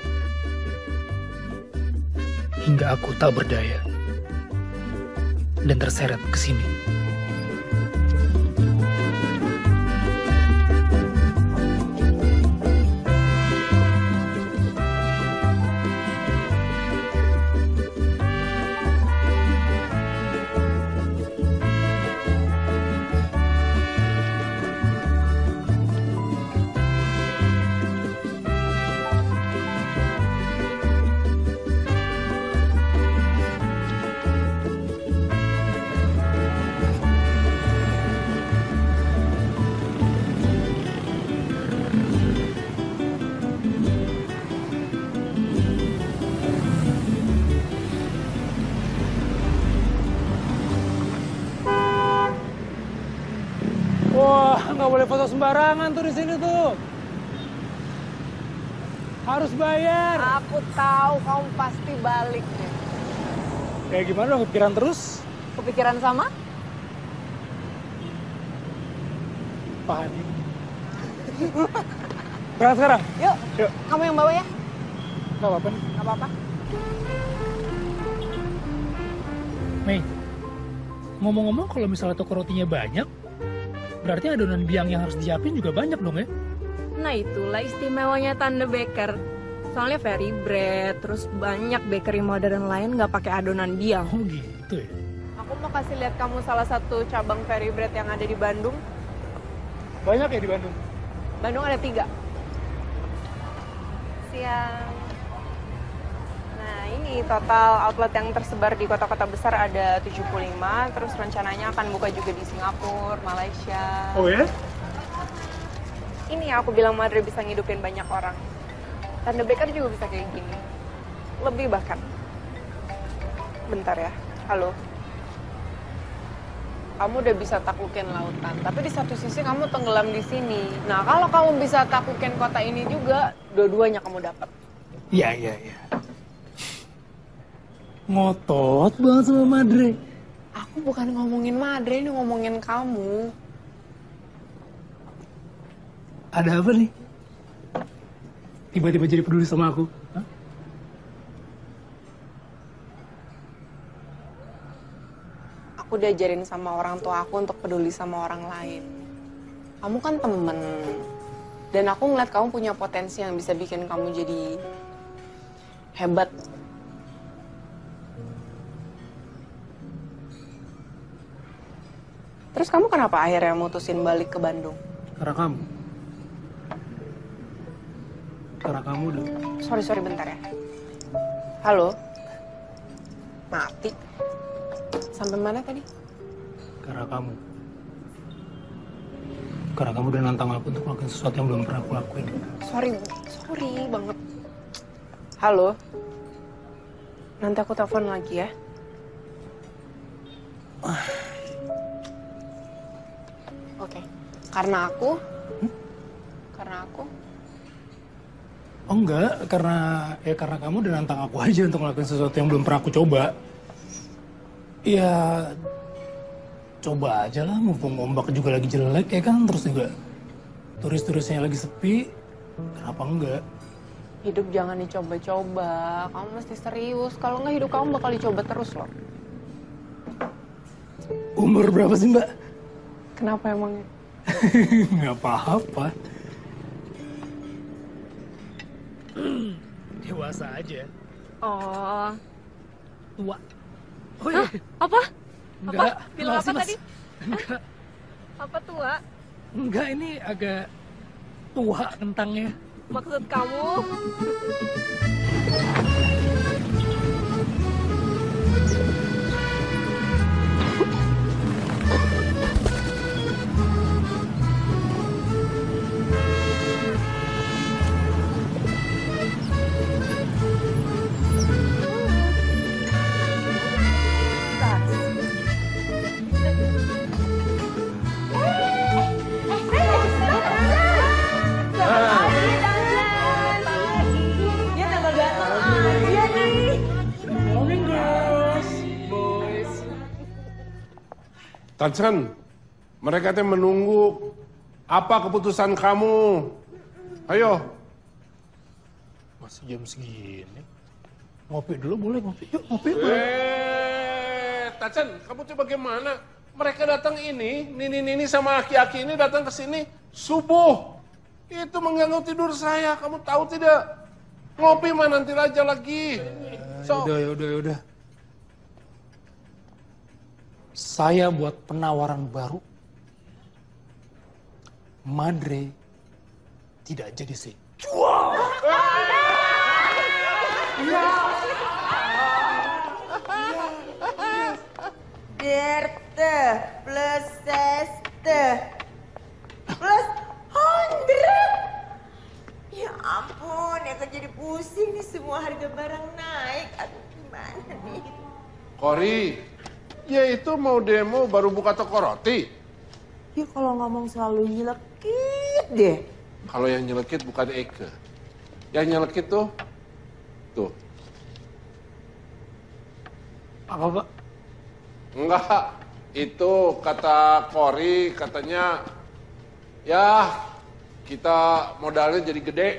Hingga aku tak berdaya dan terseret ke sini. Wah, nggak boleh foto sembarangan tuh di sini tuh. Harus bayar. Aku tahu kamu pasti balik deh. Kayak gimana dong, kepikiran terus? Kepikiran sama? Pak Hadi. Berangkat sekarang? Yuk. Yuk. Kamu yang bawa ya? Nggak apa-apa nih. Nggak apa-apa. Mei, ngomong-ngomong kalau misalnya toko rotinya banyak, berarti adonan biang yang harus disiapin juga banyak dong ya? Nah itulah istimewanya Tante Baker. Soalnya Fairy Bread, terus banyak bakery modern lain nggak pakai adonan biang. Oh gitu ya? Aku mau kasih lihat kamu salah satu cabang Fairy Bread yang ada di Bandung. Banyak ya di Bandung? Bandung ada 3. Siang. Nah ini total outlet yang tersebar di kota-kota besar ada 75, terus rencananya akan buka juga di Singapura, Malaysia. Oh ya? Ini yang aku bilang Madre bisa ngidupin banyak orang. Tante Baker juga bisa kayak gini. Lebih bahkan. Bentar ya. Halo. Kamu udah bisa taklukin lautan, tapi di satu sisi kamu tenggelam di sini. Nah, kalau kamu bisa taklukin kota ini juga, dua-duanya kamu dapat. Iya. Ngotot banget sama Madre. Aku bukan ngomongin Madre, ini ngomongin kamu. Ada apa nih? Tiba-tiba jadi peduli sama aku? Hah? Aku diajarin sama orang tua aku untuk peduli sama orang lain. Kamu kan temen. Dan aku ngeliat kamu punya potensi yang bisa bikin kamu jadi hebat. Terus kamu kenapa akhirnya mutusin balik ke Bandung? Karena kamu. Karena kamu udah... Sorry bentar ya. Halo? Mati. Sampai mana tadi? Karena kamu. Karena kamu udah nantang aku untuk melakukan sesuatu yang belum pernah aku lakuin. Sorry banget. Halo? Nanti aku telepon lagi ya. Oke. Karena aku? Karena aku? Oh enggak, karena kamu udah nantang aku aja untuk ngelakuin sesuatu yang belum pernah aku coba. Ya, coba aja lah, mumpung ombak juga lagi jelek ya kan, terus juga turis-turisnya lagi sepi, kenapa enggak? Hidup jangan dicoba-coba, kamu mesti serius, kalau nggak hidup kamu bakal dicoba terus loh. Umur berapa sih, Mbak? Kenapa emangnya? Nggak apa-apa. Dewasa aja. Oh. Tua. Oh, hah? Apa? Enggak. Apa? Bilang apa Mas. tadi? Enggak. Apa tua? Enggak, ini agak tua kentangnya. Maksud kamu? Tansen, mereka teh menunggu apa keputusan kamu. Ayo. Masih jam segini. Ngopi dulu boleh, ngopi. Yuk, ngopi. Tansen, kamu tuh bagaimana? Mereka datang ini, Nini sama Aki-Aki ini datang ke sini subuh. Itu mengganggu tidur saya, kamu tahu tidak? Ngopi mah nanti aja lagi. Yaudah. Saya buat penawaran baru. Madre tidak jadi sejual. Derte plus seste plus 100. Ya ampun, ya kan jadi pusing nih, semua harga barang naik. Aduh, gimana nih? Kori, ya itu mau demo baru buka toko roti. Ya kalau ngomong selalu nyelekit deh. Kalau yang nyelekit bukan Eke. Yang nyelekit tuh. Apa, Pak? Enggak, itu kata Kori, katanya ya kita modalnya jadi gede.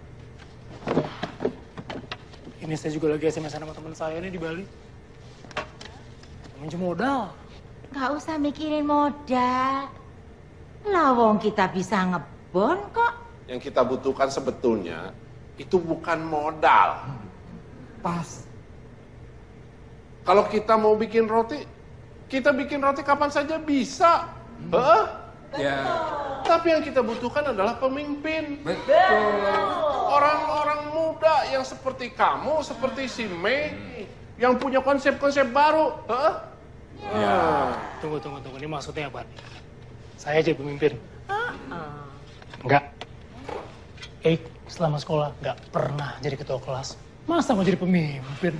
Ini saya juga lagi SMS sama teman saya nih di Bali. Minjem modal. Gak usah mikirin modal. Lawong kita bisa ngebon kok. Yang kita butuhkan sebetulnya itu bukan modal. Pas. Kalau kita mau bikin roti, kita bikin roti kapan saja bisa. Ya. Tapi yang kita butuhkan adalah pemimpin. Betul. Orang-orang muda yang seperti kamu, seperti si Mei, yang punya konsep-konsep baru. Ya. Tunggu. Ini maksudnya apa nih? Saya jadi pemimpin. Enggak. Selama sekolah nggak pernah jadi ketua kelas. Masa mau jadi pemimpin?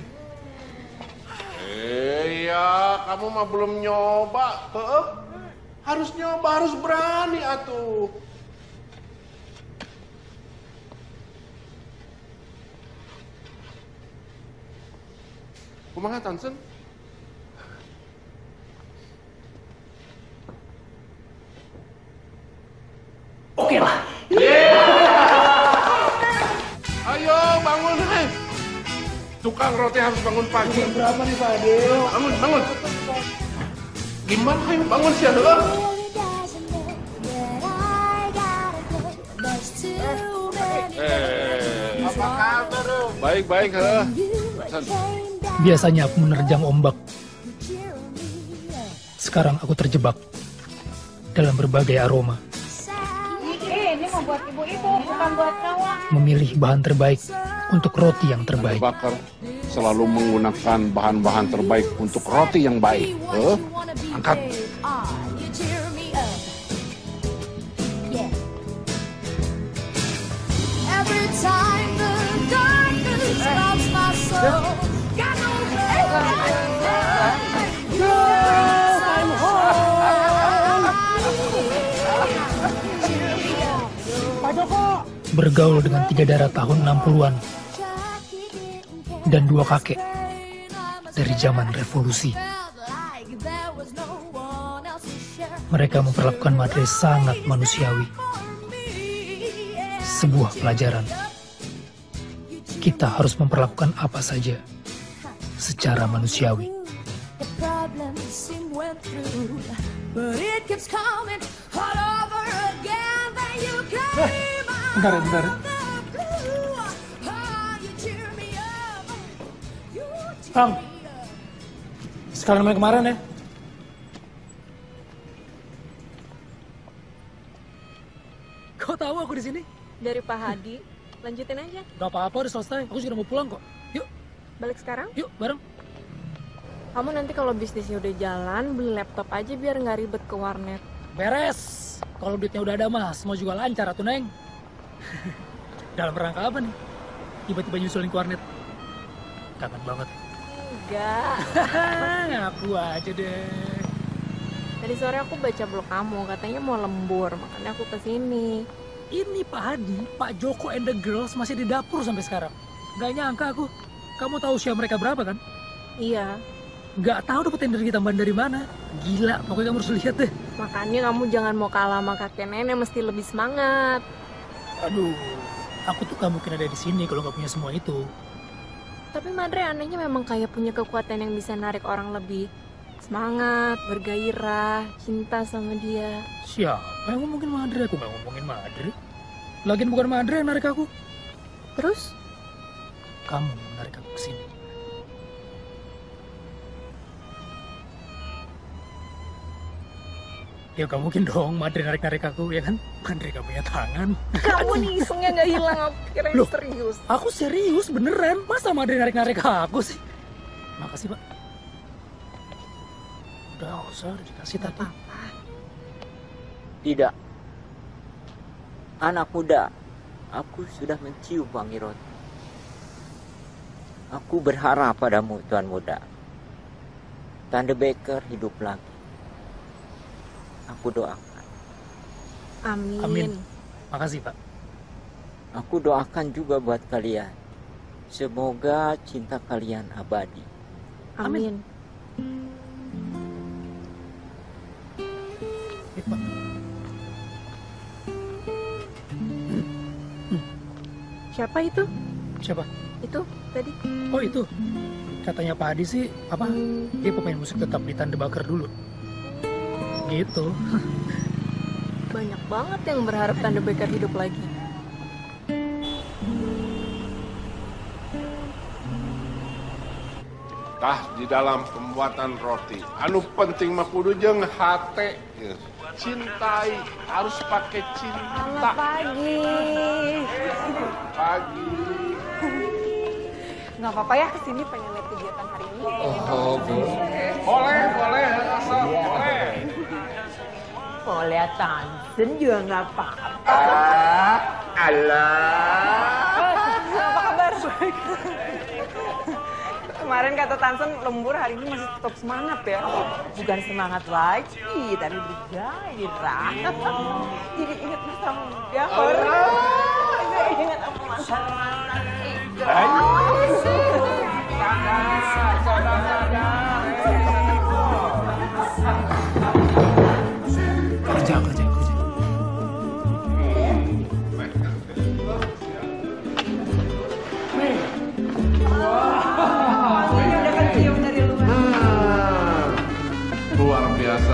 Iya, kamu mah belum nyoba. Harus nyoba, harus berani atuh. Kumaha Tansen? Oke lah. Ayo bangun, hei. Tukang roti harus bangun pagi. Berapa nih Pak Adeo? Bangun. Gimana ayo bangun sih adalah? Apa kabar? Baik. Biasanya aku menerjang ombak. Sekarang aku terjebak dalam berbagai aroma. Ini mau buat ibu-ibu, bukan buat kawan. Memilih bahan terbaik untuk roti yang terbaik. Bakar selalu menggunakan bahan-bahan terbaik untuk roti yang baik. Angkat. Bergaul dengan 3 darah tahun 60-an dan 2 kakek dari zaman revolusi. Mereka memperlakukan Madre sangat manusiawi. Sebuah pelajaran. Kita harus memperlakukan apa saja secara manusiawi. through. But it keeps coming all over again. Then you came Bentar. out of the blue. Oh, you cheer me up. You cheer Kang, sekalian main kemarin ya. Kau tahu aku di sini? Dari Pak Hadi. Lanjutin aja. Gak apa-apa, udah selesai. Aku juga mau pulang kok. Yuk. Balik sekarang? Yuk, bareng. Kamu nanti kalau bisnisnya udah jalan, beli laptop aja biar nggak ribet ke warnet. Beres. Kalau duitnya udah ada mah, semua juga lancar atuh Neng. Dalam rangka apa nih? Tiba-tiba nyusulin ke warnet. Kangen banget. Enggak. Ngaku aja deh. Tadi sore aku baca blog kamu, katanya mau lembur, makanya aku kesini. Ini Pak Hadi, Pak Joko and the girls masih di dapur sampai sekarang. Gak nyangka aku. Kamu tahu usia mereka berapa kan? Iya. Gak tahu dapat energi tambahan dari mana. Gila, pokoknya kamu harus lihat deh. Makanya kamu jangan mau kalah sama kakek nenek, mesti lebih semangat. Aduh, aku tuh gak mungkin ada di sini kalau gak punya semua itu. Tapi Madre anehnya memang kayak punya kekuatan yang bisa narik orang lebih semangat, bergairah, cinta sama dia. Siapa yang ngomongin Madre? Aku gak ngomongin Madre. Lagian bukan Madre yang narik aku. Terus? Kamu narik aku ke sini. Ya gak mungkin dong Madre narik-narik aku, ya kan? Madre gak punya tangan. Kamu nih isengnya gak hilang, aku kira Loh, serius. Aku serius, beneran. Masa Madre narik-narik aku sih? Makasih, Pak. Udah, gak usah dikasih tadi. Tidak. Anak muda, aku sudah mencium wangi roti. Aku berharap padamu, Tuan Muda. Tanda Baker hidup lagi. Aku doakan. Amin. Amin. Makasih, Pak. Aku doakan juga buat kalian. Semoga cinta kalian abadi. Amin. Siapa itu? Siapa? Itu tadi. Oh itu. Katanya Pak Hadi sih, apa? Dia pemain musik tetap di Tanda Baker dulu. Gitu. Banyak banget yang berharap Tanda Baker hidup lagi. Tah di dalam pembuatan roti. Anu penting mah kudu jeung hate. Cintai, harus pakai cinta. Selamat pagi. Pagi. Nggak apa-apa ya kesini pengen lihat kegiatan hari ini. Oh, boleh, asal boleh. Mau lihat Tansen juga nggak apa-apa. Apa kabar? Kemarin kata Tansen lembur, hari ini masih tetap semangat ya. Bukan semangat lagi, tapi bergairah. Jadi ingat masa muda. Ingat sama mantan-mantan itu. Kerja. Luar biasa.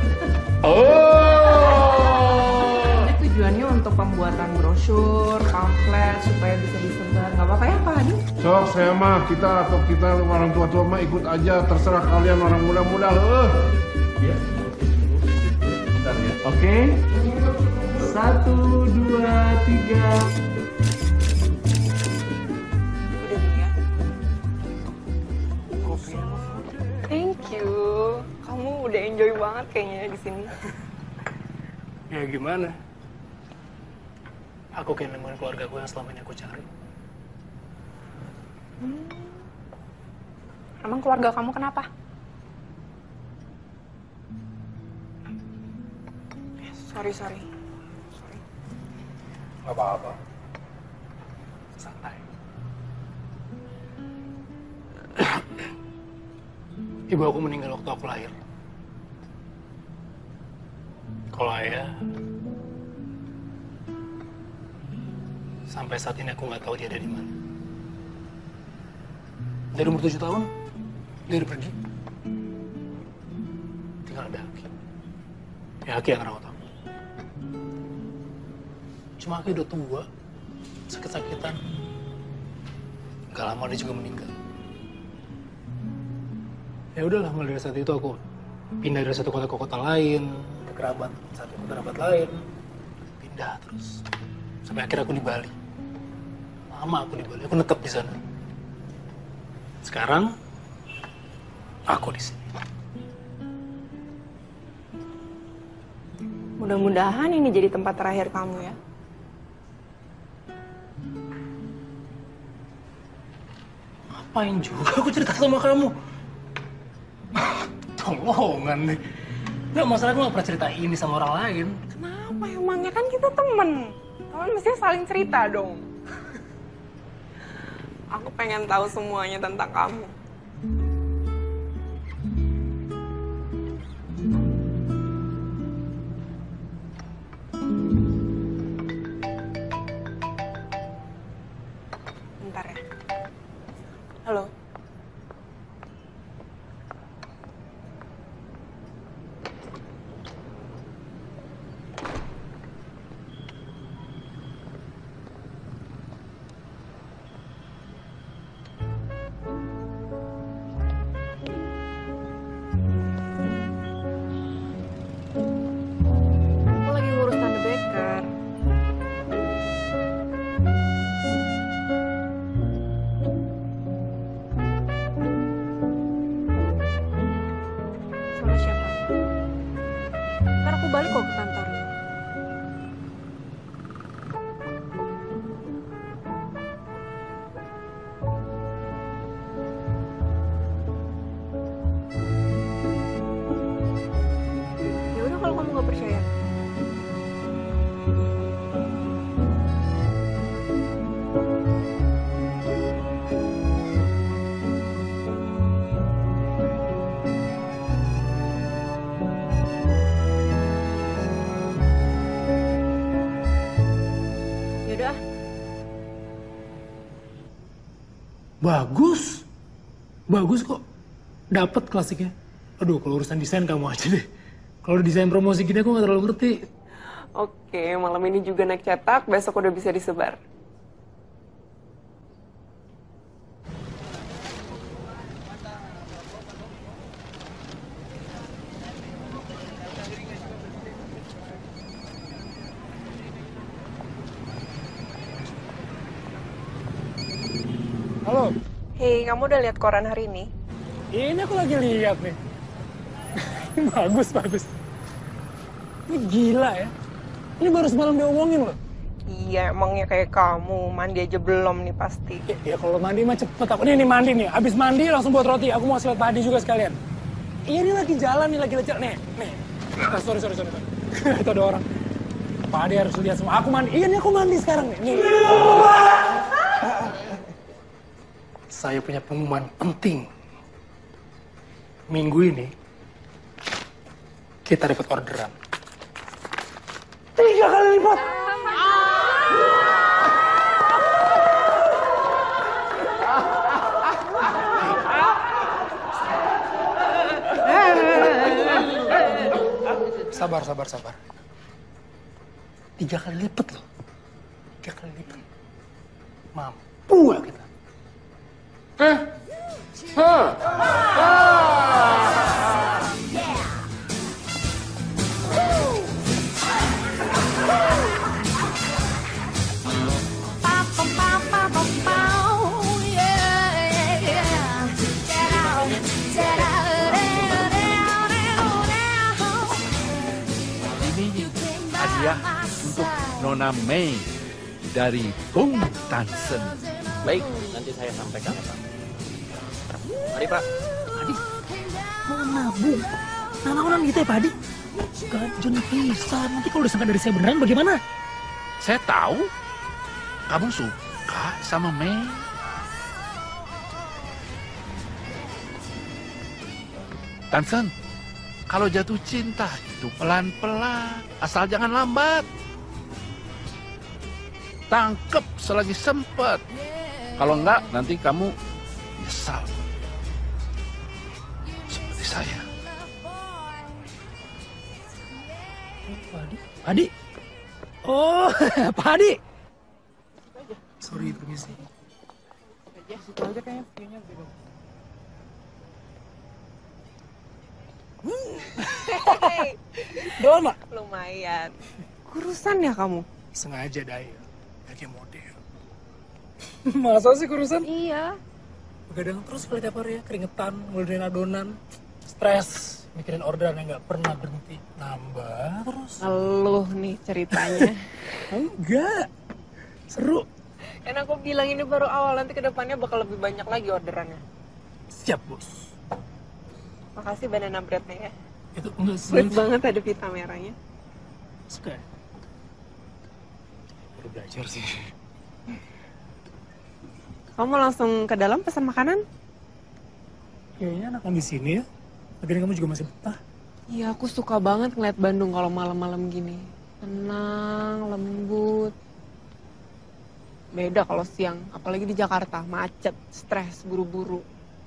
Ini tujuannya untuk pembuatan brosur, pamflet supaya bisa disebar. Nggak apa-apa ya Pak Hadi? Sok saya mah kita orang tua-tua mah ikut aja, terserah kalian orang muda-muda. Ya. Bentar ya. Oke. 1, 2, 3. Thank you. Kamu udah enjoy banget kayaknya di sini. Ya gimana? Aku kayak nemuin keluarga gue yang selama ini aku cari. Emang keluarga kamu kenapa? Sorry. Gak apa-apa. Santai. Ibu aku meninggal waktu aku lahir. Kalau ayah, sampai saat ini aku nggak tahu dia ada di mana. Dari umur 7 tahun, dia udah pergi. tinggal ada Aki. Ya Aki yang rawat aku. Cuma Aki udah tua, sakit-sakitan. Gak lama dia juga meninggal. Ya udahlah, mulai dari saat itu aku pindah dari satu kota ke kota lain, ke kerabat satu ke kerabat lain, pindah terus. Sampai akhirnya aku di Bali. Lama aku di Bali, aku netep di sana. Sekarang aku di sini. Mudah-mudahan ini jadi tempat terakhir kamu ya. Ngapain juga aku cerita sama kamu? Tolongan nih. Nggak, masalah aku nggak pernah cerita ini sama orang lain. Kenapa emangnya, kan kita temen. Temen mestinya saling cerita dong. Aku pengen tahu semuanya tentang kamu. Bentar ya. Halo. Aku lagi ngurus tanda beker. Sama siapa? Ntar aku balik kok ke kantor. Ya udah kalau kamu nggak percaya. Yaudah, Bagus. Bagus kok. Dapat klasiknya. Aduh, kalau urusan desain kamu aja deh. Kalau desain promosi gini aku nggak terlalu ngerti. Oke, malam ini juga naik cetak, besok udah bisa disebar. Halo. Hei, kamu udah lihat koran hari ini? Ini aku lagi lihat nih. Bagus, bagus. Ini gila ya. Ini baru semalam diomongin loh. Iya, emangnya kayak kamu, mandi aja belum nih pasti. Ya kalau mandi mah cepet. Aku nih mandi nih. Abis mandi langsung buat roti. Aku mau lihat padi juga sekalian. Ini lagi jalan nih, lagi lecek. Nih. Sorry. Itu ada orang. Padi harus lihat semua. Aku mandi. Iya nih aku mandi sekarang nih. Nih. Saya punya pengumuman penting. Minggu ini kita dapat orderan 3 kali lipat. Sabar. 3 kali lipat loh. 3 kali lipat. Mampu gak kita? Ini hadiah untuk Nona Mei dari Bung Tansen. Baik, nanti saya sampaikan ya Pak. Mari Pak. Padi, mau nabung? Nanaonan gitu ya Padi? Gajen pisan, nanti kalau disangka dari saya beneran bagaimana? Saya tahu kamu suka sama Mei. Tansen, kalau jatuh cinta itu pelan-pelan, asal jangan lambat. Tangkep selagi sempat. Kalau enggak, nanti kamu nyesal. Seperti saya. Padi? Oh, Pak Adi. Sorry, permisi. Aja kayaknya view-nya beda. Doang, Mak? Lumayan. Kurusan ya kamu? Sengaja, Day. Kayak model. Masa sih kurusan? Iya. Begadang terus kali tiap hari ya, keringetan, ngeludahin adonan, stres, mikirin orderan yang nggak pernah berhenti. Nambah terus. Ngeluh nih ceritanya. Enggak. Seru. Kan aku bilang ini baru awal, nanti kedepannya bakal lebih banyak lagi orderannya. Siap, Bos. Makasih banana bread-nya ya. Itu enggak sweet banget, ada pita merahnya. Suka ya? Baru belajar sih. Kamu langsung ke dalam pesan makanan? Kayaknya enakan di sini ya. Lagian kamu juga masih betah. Iya, aku suka banget ngeliat Bandung kalau malam-malam gini. Tenang, lembut. Beda kalau siang, apalagi di Jakarta, macet, stres, buru-buru.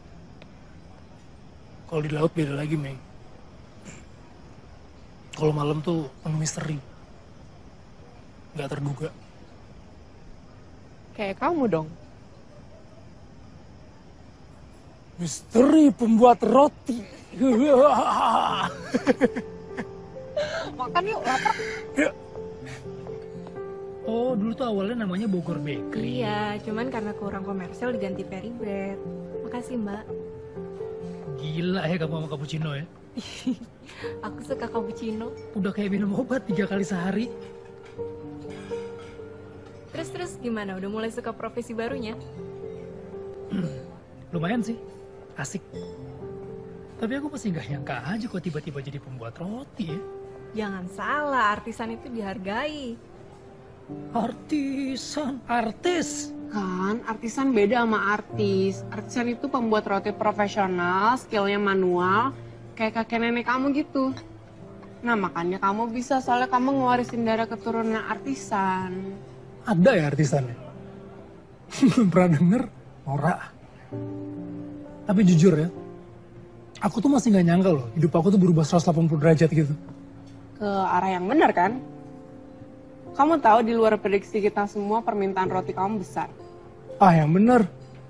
Kalau di laut beda lagi, Mei. Kalau malam tuh penuh misteri. Nggak terduga. Kayak kamu dong. Misteri pembuat roti. Makan yuk, lapar. Yuk. Oh, dulu tuh awalnya namanya Bogor Bakery. Iya, cuman karena kurang komersial diganti Perry Bread. Makasih, Mbak. Gila ya kamu sama cappuccino ya. Aku suka cappuccino. Udah kayak minum obat 3 kali sehari. Terus gimana? Udah mulai suka profesi barunya? Lumayan sih, asik. Tapi aku masih nggak nyangka aja kok tiba-tiba jadi pembuat roti ya. Jangan salah, artisan itu dihargai. Artisan, artis. Kan, artisan beda sama artis. Artisan itu pembuat roti profesional, skillnya manual, kayak kakek nenek kamu gitu. Nah, makanya kamu bisa, soalnya kamu ngewarisin darah keturunan artisan. Ada ya artisannya? Belum pernah denger, norak. Tapi jujur ya, aku tuh masih nggak nyangka loh, hidup aku tuh berubah 180 derajat gitu. Ke arah yang benar kan? Kamu tahu di luar prediksi kita semua permintaan roti kamu besar. Ah, yang benar.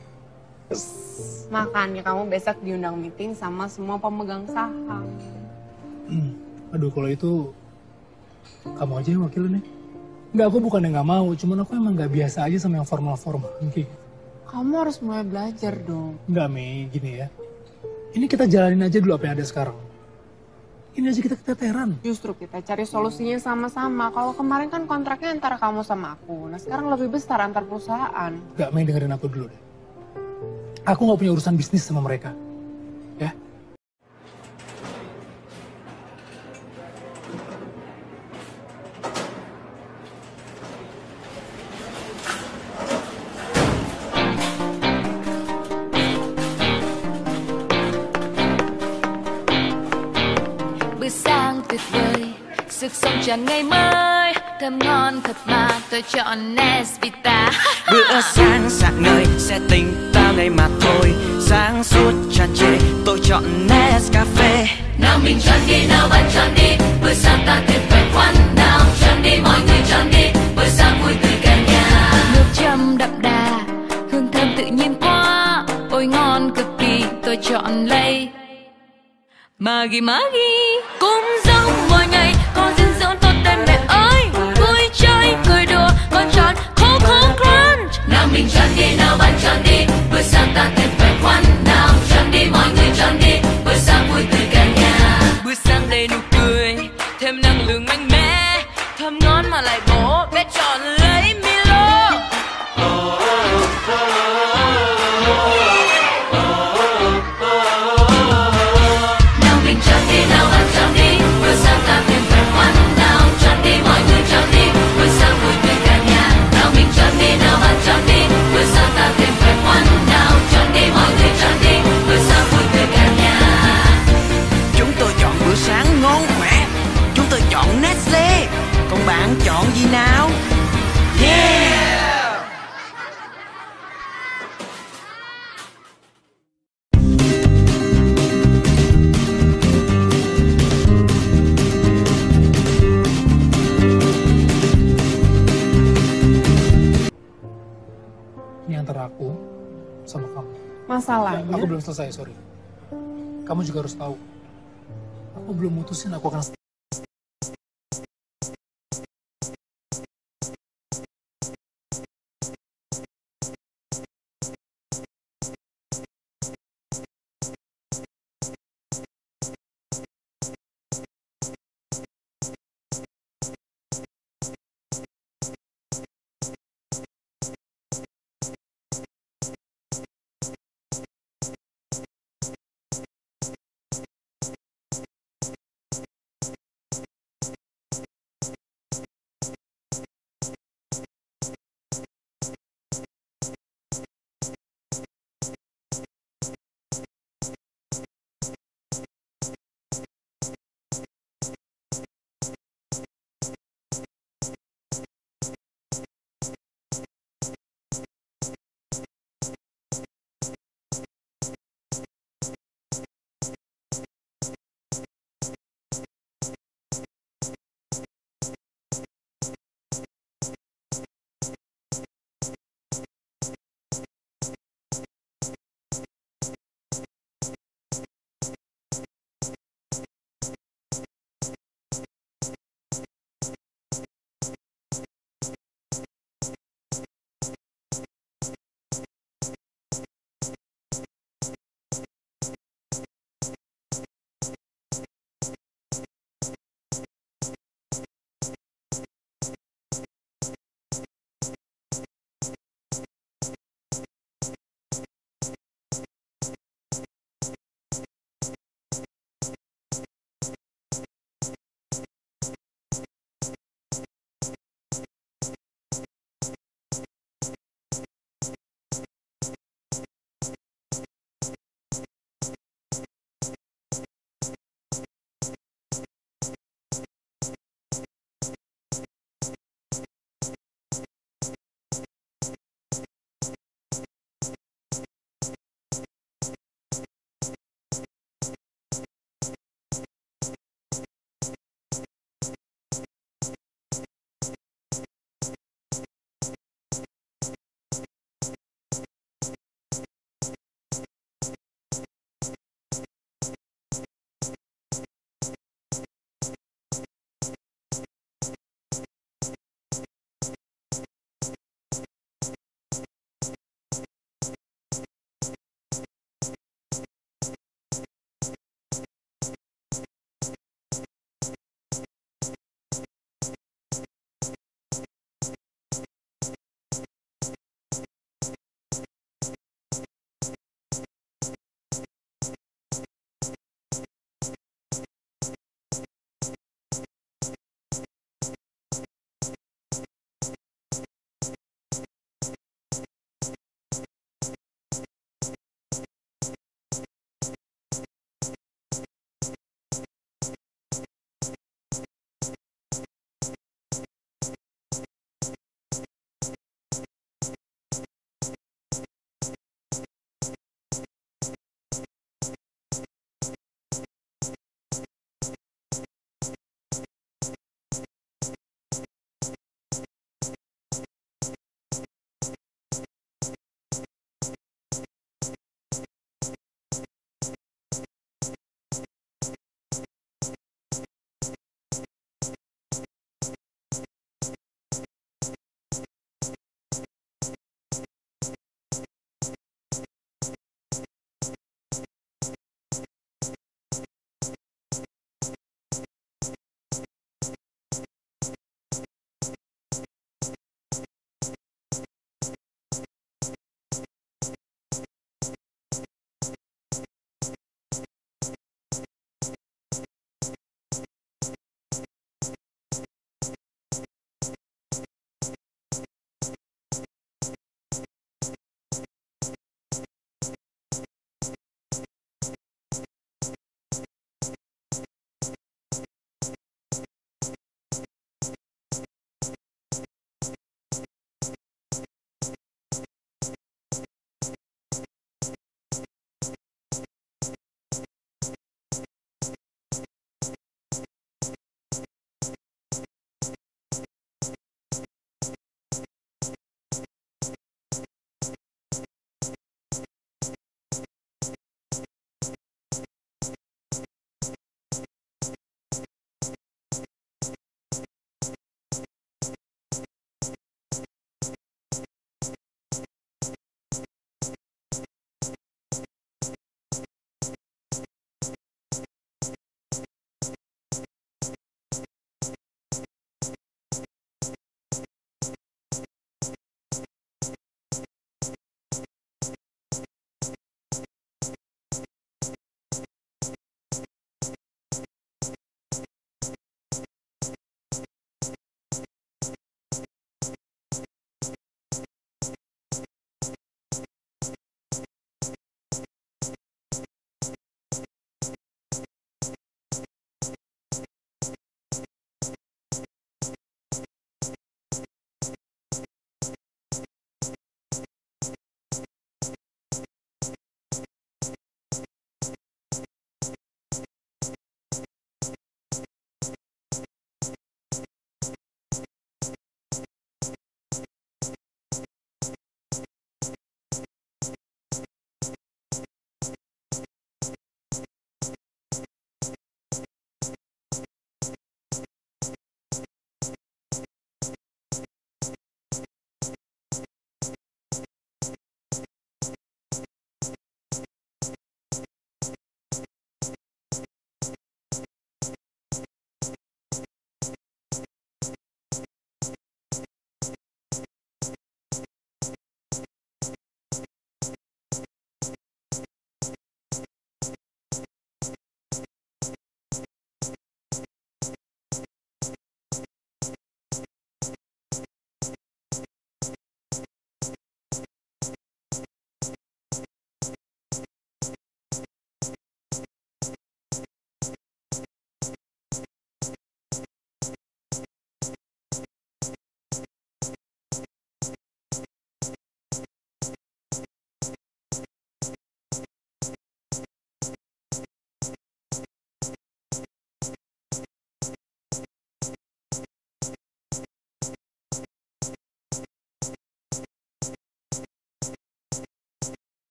Makanya kamu besok diundang meeting sama semua pemegang saham. Aduh, kalau itu kamu aja yang wakilnya. Enggak, aku bukan yang nggak mau, cuman aku emang nggak biasa aja sama yang formal-formal. Gitu. Kamu harus mulai belajar dong. Enggak, Mei, gini ya. Ini kita jalanin aja dulu apa yang ada sekarang. Ini aja kita keteteran. Justru kita cari solusinya sama-sama. Kalau kemarin kan kontraknya antara kamu sama aku. Nah sekarang lebih besar antar perusahaan. Enggak, Mei, dengerin aku dulu deh. Aku nggak punya urusan bisnis sama mereka. Ya. Sáng tuyệt vời, sức sống tràn ngày mới, thơm ngon thật mà tôi chọn Nesvita. Bữa sáng rạng ngời sẽ tỉnh tao ngày mà thôi, sáng suốt tràn trề tôi chọn Nescafe. Nào mình chọn đi, nào bạn chọn đi, bữa sáng ta thêm khỏe khoắn. Nào chọn đi, mọi người chọn đi, bữa sáng vui tươi cả nhà. Nước châm đậm đà, hương thơm tự nhiên quá, ôi ngon cực kỳ, tôi chọn lấy Maggi Maggi. Cũng giống mỗi ngày, con dinh dưỡng tốt tên mẹ ơi. Vui chơi, cười đùa, con chọn Coco Crunch. Nào mình chọn đi, nào bạn chọn đi, bữa sáng ta thêm khỏe khoắn. Nào chọn đi, mọi người chọn đi, bữa sáng vui tươi cả nhà. Bữa sáng đầy nụ cười, thêm năng lượng mạnh mẽ, thơm ngon mà lại bổ, bé chọn lấy Milo. Nào mình chọn đi, nào bạn chọn đi, bữa sáng ta thêm khỏe khoắn. Nào chọn đi, mọi người chọn đi, bữa sáng vui tươi cả nhà. Nào mình chọn đi, nào bạn chọn đi, bữa sáng ta thêm khỏe khoắn. Nào chọn đi, mọi người chọn đi, bữa sáng vui tươi cả nhà. Chúng tôi chọn bữa sáng ngon khỏe, chúng tôi chọn Nestle. Còn bạn chọn gì nào? Yeah! Ini antara aku sama kamu. Masalahnya? Aku belum selesai, sorry. Kamu juga harus tahu. Aku belum mutusin aku akan stay